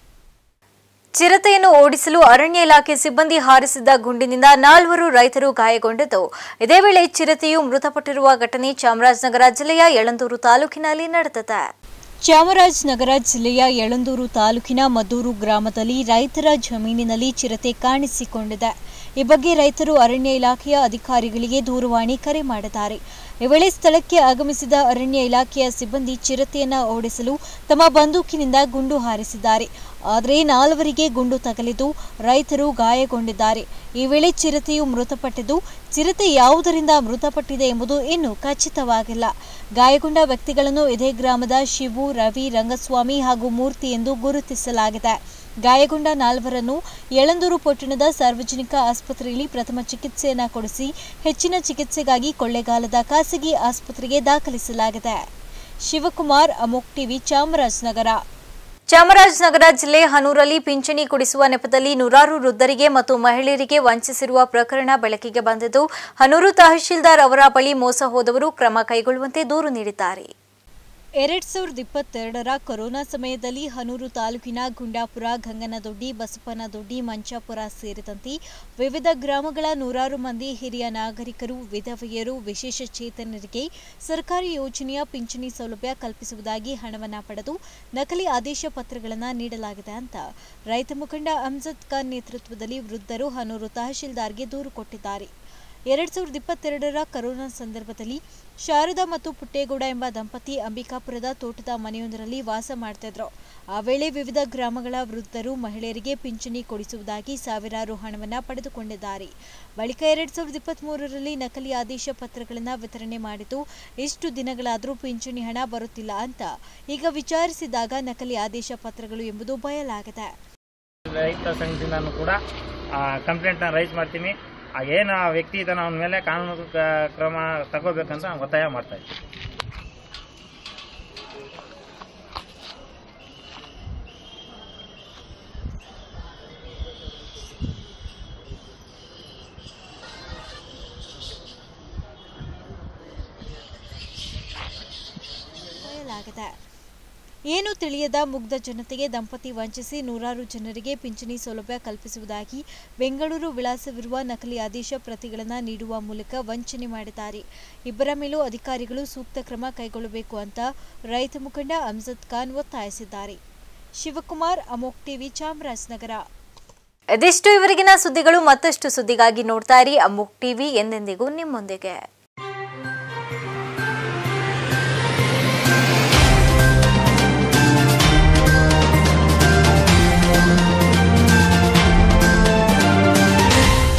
ಚಿರತೆಯನ್ನು ಓಡಿಸಲು ಅರಣ್ಯ ಇಲಾಖೆ ಸಿಬ್ಬಂದಿ ಹಾರಿಸಿದ್ದ ಗುಂಡಿನಿಂದ 4 ರೈತರು ಗಾಯಗೊಂಡಿದ್ದು, ಇದೇ ವೇಳೆ ಚಿರತೆಯು ಮೃತಪಟ್ಟಿರುವ ಘಟನೆ ಚಾಮರಾಜನಗರ ಜಿಲ್ಲೆಯ ಯಳಂದೂರು ತಾಲೂಕಿನಲ್ಲಿ ನಡೆದಿದೆ. ಚಾಮರಾಜನಗರ ಜಿಲ್ಲೆಯ ಯಳಂದೂರು ತಾಲೂಕಿನ ಮದ್ದೂರು ಗ್ರಾಮದಲ್ಲಿ ರೈತರ ಜಮೀನಿನಲ್ಲಿ ಚಿರತೆ ಕಾಣಿಸಿಕೊಂಡಿದೆ. ಈ ಬಗ್ಗೆ ರೈತರು ಅರಣ್ಯ ಇಲಾಖೆಯ ಅಧಿಕಾರಿಗಳಿಗೆ ದೂರವಾಣಿ ಕರೆ ಮಾಡಿದ್ದಾರೆ. ಈ ವೇಳೆ ಸ್ಥಳಕ್ಕೆ ಆಗಮಿಸಿದ ಅರಣ್ಯ ಇಲಾಖೆಯ ಸಿಬ್ಬಂದಿ ಚಿರತೆಯನ್ನು ಓಡಿಸಲು ತಮ್ಮ ಬಂದೂಕಿನಿಂದ ಗುಂಡು ಹಾರಿಸಿದ್ದಾರೆ. ಆದರೆ 4 ಗುಂಡು ತಗುಲಿದ್ದು ರೈತರು ಗಾಯಗೊಂಡಿದ್ದಾರೆ. ಈ ವೇಳೆ ಚಿರತೆಯು ಮೃತಪಟ್ಟಿದ್ದು, ಚಿರತೆ ಯಾವುದರಿಂದ ಮೃತಪಟ್ಟಿದೆ ಎಂಬುದು ಇನ್ನೂ ಖಚಿತವಾಗಿಲ್ಲ. ಗಾಯಗೊಂಡ ವ್ಯಕ್ತಿಗಳನ್ನು ಇದೇ ಗ್ರಾಮದ ಶಿವು, ರವಿ, ರಂಗಸ್ವಾಮಿ ಹಾಗೂ ಮೂರ್ತಿ ಎಂದು ಗುರುತಿಸಲಾಗಿದೆ. ಗಾಯಗೊಂಡ 4ರನ್ನು ಯಳಂದೂರು ಪಟ್ಟಣದ ಸಾರ್ವಜನಿಕ ಆಸ್ಪತ್ರೆಯಲ್ಲಿ ಪ್ರಥಮ ಚಿಕಿತ್ಸೆಯನ್ನು ಕೊಡಿಸಿ ಹೆಚ್ಚಿನ ಚಿಕಿತ್ಸೆಗಾಗಿ ಕೊಳ್ಳೇಗಾಲದ ಖಾಸಗಿ ಆಸ್ಪತ್ರೆಗೆ ದಾಖಲಿಸಲಾಗಿದೆ. ಶಿವಕುಮಾರ್, ಅಮೋಕ್ ಟಿವಿ, ಚಾಮರಾಜನಗರ. ಚಾಮರಾಜನಗರ ಜಿಲ್ಲೆ ಹನೂರಲ್ಲಿ ಪಿಂಚಣಿ ಕೊಡಿಸುವ ನೆಪದಲ್ಲಿ ನೂರಾರು ವೃದ್ಧರಿಗೆ ಮತ್ತು ಮಹಿಳೆಯರಿಗೆ ವಂಚಿಸಿರುವ ಪ್ರಕರಣ ಬೆಳಕಿಗೆ ಬಂದಿದ್ದು, ಹನೂರು ತಹಶೀಲ್ದಾರ್ ಅವರ ಬಳಿ ಮೋಸ ಹೋದವರು ಕ್ರಮ ಕೈಗೊಳ್ಳುವಂತೆ ದೂರು ನೀಡಿದ್ದಾರೆ. 2022ರ ಕೊರೋನಾ ಸಮಯದಲ್ಲಿ ಹನೂರು ತಾಲೂಕಿನ ಗುಂಡಾಪುರ, ಗಂಗನದೊಡ್ಡಿ, ಬಸಪ್ಪನದೊಡ್ಡಿ, ಮಂಚಾಪುರ ಸೇರಿದಂತೆ ವಿವಿಧ ಗ್ರಾಮಗಳ ನೂರಾರು ಮಂದಿ ಹಿರಿಯ ನಾಗರಿಕರು, ವಿಧವೆಯರು, ವಿಶೇಷ ಚೇತನರಿಗೆ ಸರ್ಕಾರಿ ಯೋಜನೆಯ ಪಿಂಚಣಿ ಸೌಲಭ್ಯ ಕಲ್ಪಿಸುವುದಾಗಿ ಹಣವನ್ನು ಪಡೆದು ನಕಲಿ ಆದೇಶ ಪತ್ರಗಳನ್ನು ನೀಡಲಾಗಿದೆ ಅಂತ ರೈತ ಮುಖಂಡ ಅಮ್ಜದ್ ಖಾನ್ ನೇತೃತ್ವದಲ್ಲಿ ವೃದ್ಧರು ಹನೂರು ತಹಶೀಲ್ದಾರ್ಗೆ ದೂರು ಕೊಟ್ಟಿದ್ದಾರೆ. 2022ರ ಕೊರೋನಾ ಸಂದರ್ಭದಲ್ಲಿ ಶಾರದಾ ಮತ್ತು ಪುಟ್ಟೇಗೌಡ ಎಂಬ ದಂಪತಿ ಅಂಬಿಕಾಪುರದ ತೋಟದ ಮನೆಯೊಂದರಲ್ಲಿ ವಾಸ ಮಾಡ್ತಿದ್ರು. ಆ ವೇಳೆ ವಿವಿಧ ಗ್ರಾಮಗಳ ವೃದ್ಧರು, ಮಹಿಳೆಯರಿಗೆ ಪಿಂಚಣಿ ಕೊಡಿಸುವುದಾಗಿ ಸಾವಿರಾರು ಹಣವನ್ನು ಪಡೆದುಕೊಂಡಿದ್ದಾರೆ. ಬಳಿಕ 2023ರಲ್ಲಿ ನಕಲಿ ಆದೇಶ ಪತ್ರಗಳನ್ನು ವಿತರಣೆ ಮಾಡಿದ್ದು, ಇಷ್ಟು ದಿನಗಳಾದರೂ ಪಿಂಚಣಿ ಹಣ ಬರುತ್ತಿಲ್ಲ ಅಂತ ಈಗ ವಿಚಾರಿಸಿದಾಗ ನಕಲಿ ಆದೇಶ ಪತ್ರಗಳು ಎಂಬುದು ಬಯಲಾಗಿದೆ. ರೈತ ಸಂಘದಿಂದ ಕೂಡ ಕಂಪ್ಲೇಂಟ್ನ ರೈಸ್ ಮಾಡ್ತೀನಿ. ಏನು ಆ ವ್ಯಕ್ತಿ ಇದ್ದಾನೆ ಅವನ ಮೇಲೆ ಕಾನೂನು ಕ್ರಮ ತಗೋಬೇಕಂತ ಒತ್ತಾಯ ಮಾಡ್ತಾ ಇದ್ದೀವಿ. ಏನು ತಿಳಿಯದ ಮುಗ್ಧ ಜನತೆಗೆ ದಂಪತಿ ವಂಚಿಸಿ ನೂರಾರು ಜನರಿಗೆ ಪಿಂಚಣಿ ಸೌಲಭ್ಯ ಕಲ್ಪಿಸುವುದಾಗಿ ಬೆಂಗಳೂರು ವಿಳಾಸವಿರುವ ನಕಲಿ ಆದೇಶ ಪ್ರತಿಗಳನ್ನು ನೀಡುವ ಮೂಲಕ ವಂಚನೆ ಮಾಡಿದ್ದಾರೆ. ಇಬ್ಬರ ಮೇಲೂ ಅಧಿಕಾರಿಗಳು ಸೂಕ್ತ ಕ್ರಮ ಕೈಗೊಳ್ಳಬೇಕು ಅಂತ ರೈತ ಮುಖಂಡ ಅಮ್ಜದ್ ಖಾನ್ ಒತ್ತಾಯಿಸಿದ್ದಾರೆ. ಶಿವಕುಮಾರ್, ಅಮೋಕ್ ಟಿವಿ, ಚಾಮರಾಜನಗರ. ಇದಿಷ್ಟು ಇವರಿಗಿನ ಸುದ್ದಿಗಳು. ಮತ್ತಷ್ಟು ಸುದ್ದಿಗಾಗಿ ನೋಡ್ತಾ ಇರಿ ಅಮೋಕ್ ಟಿವಿ, ಎಂದೆಂದಿಗೂ ನಿಮ್ಮೊಂದಿಗೆ.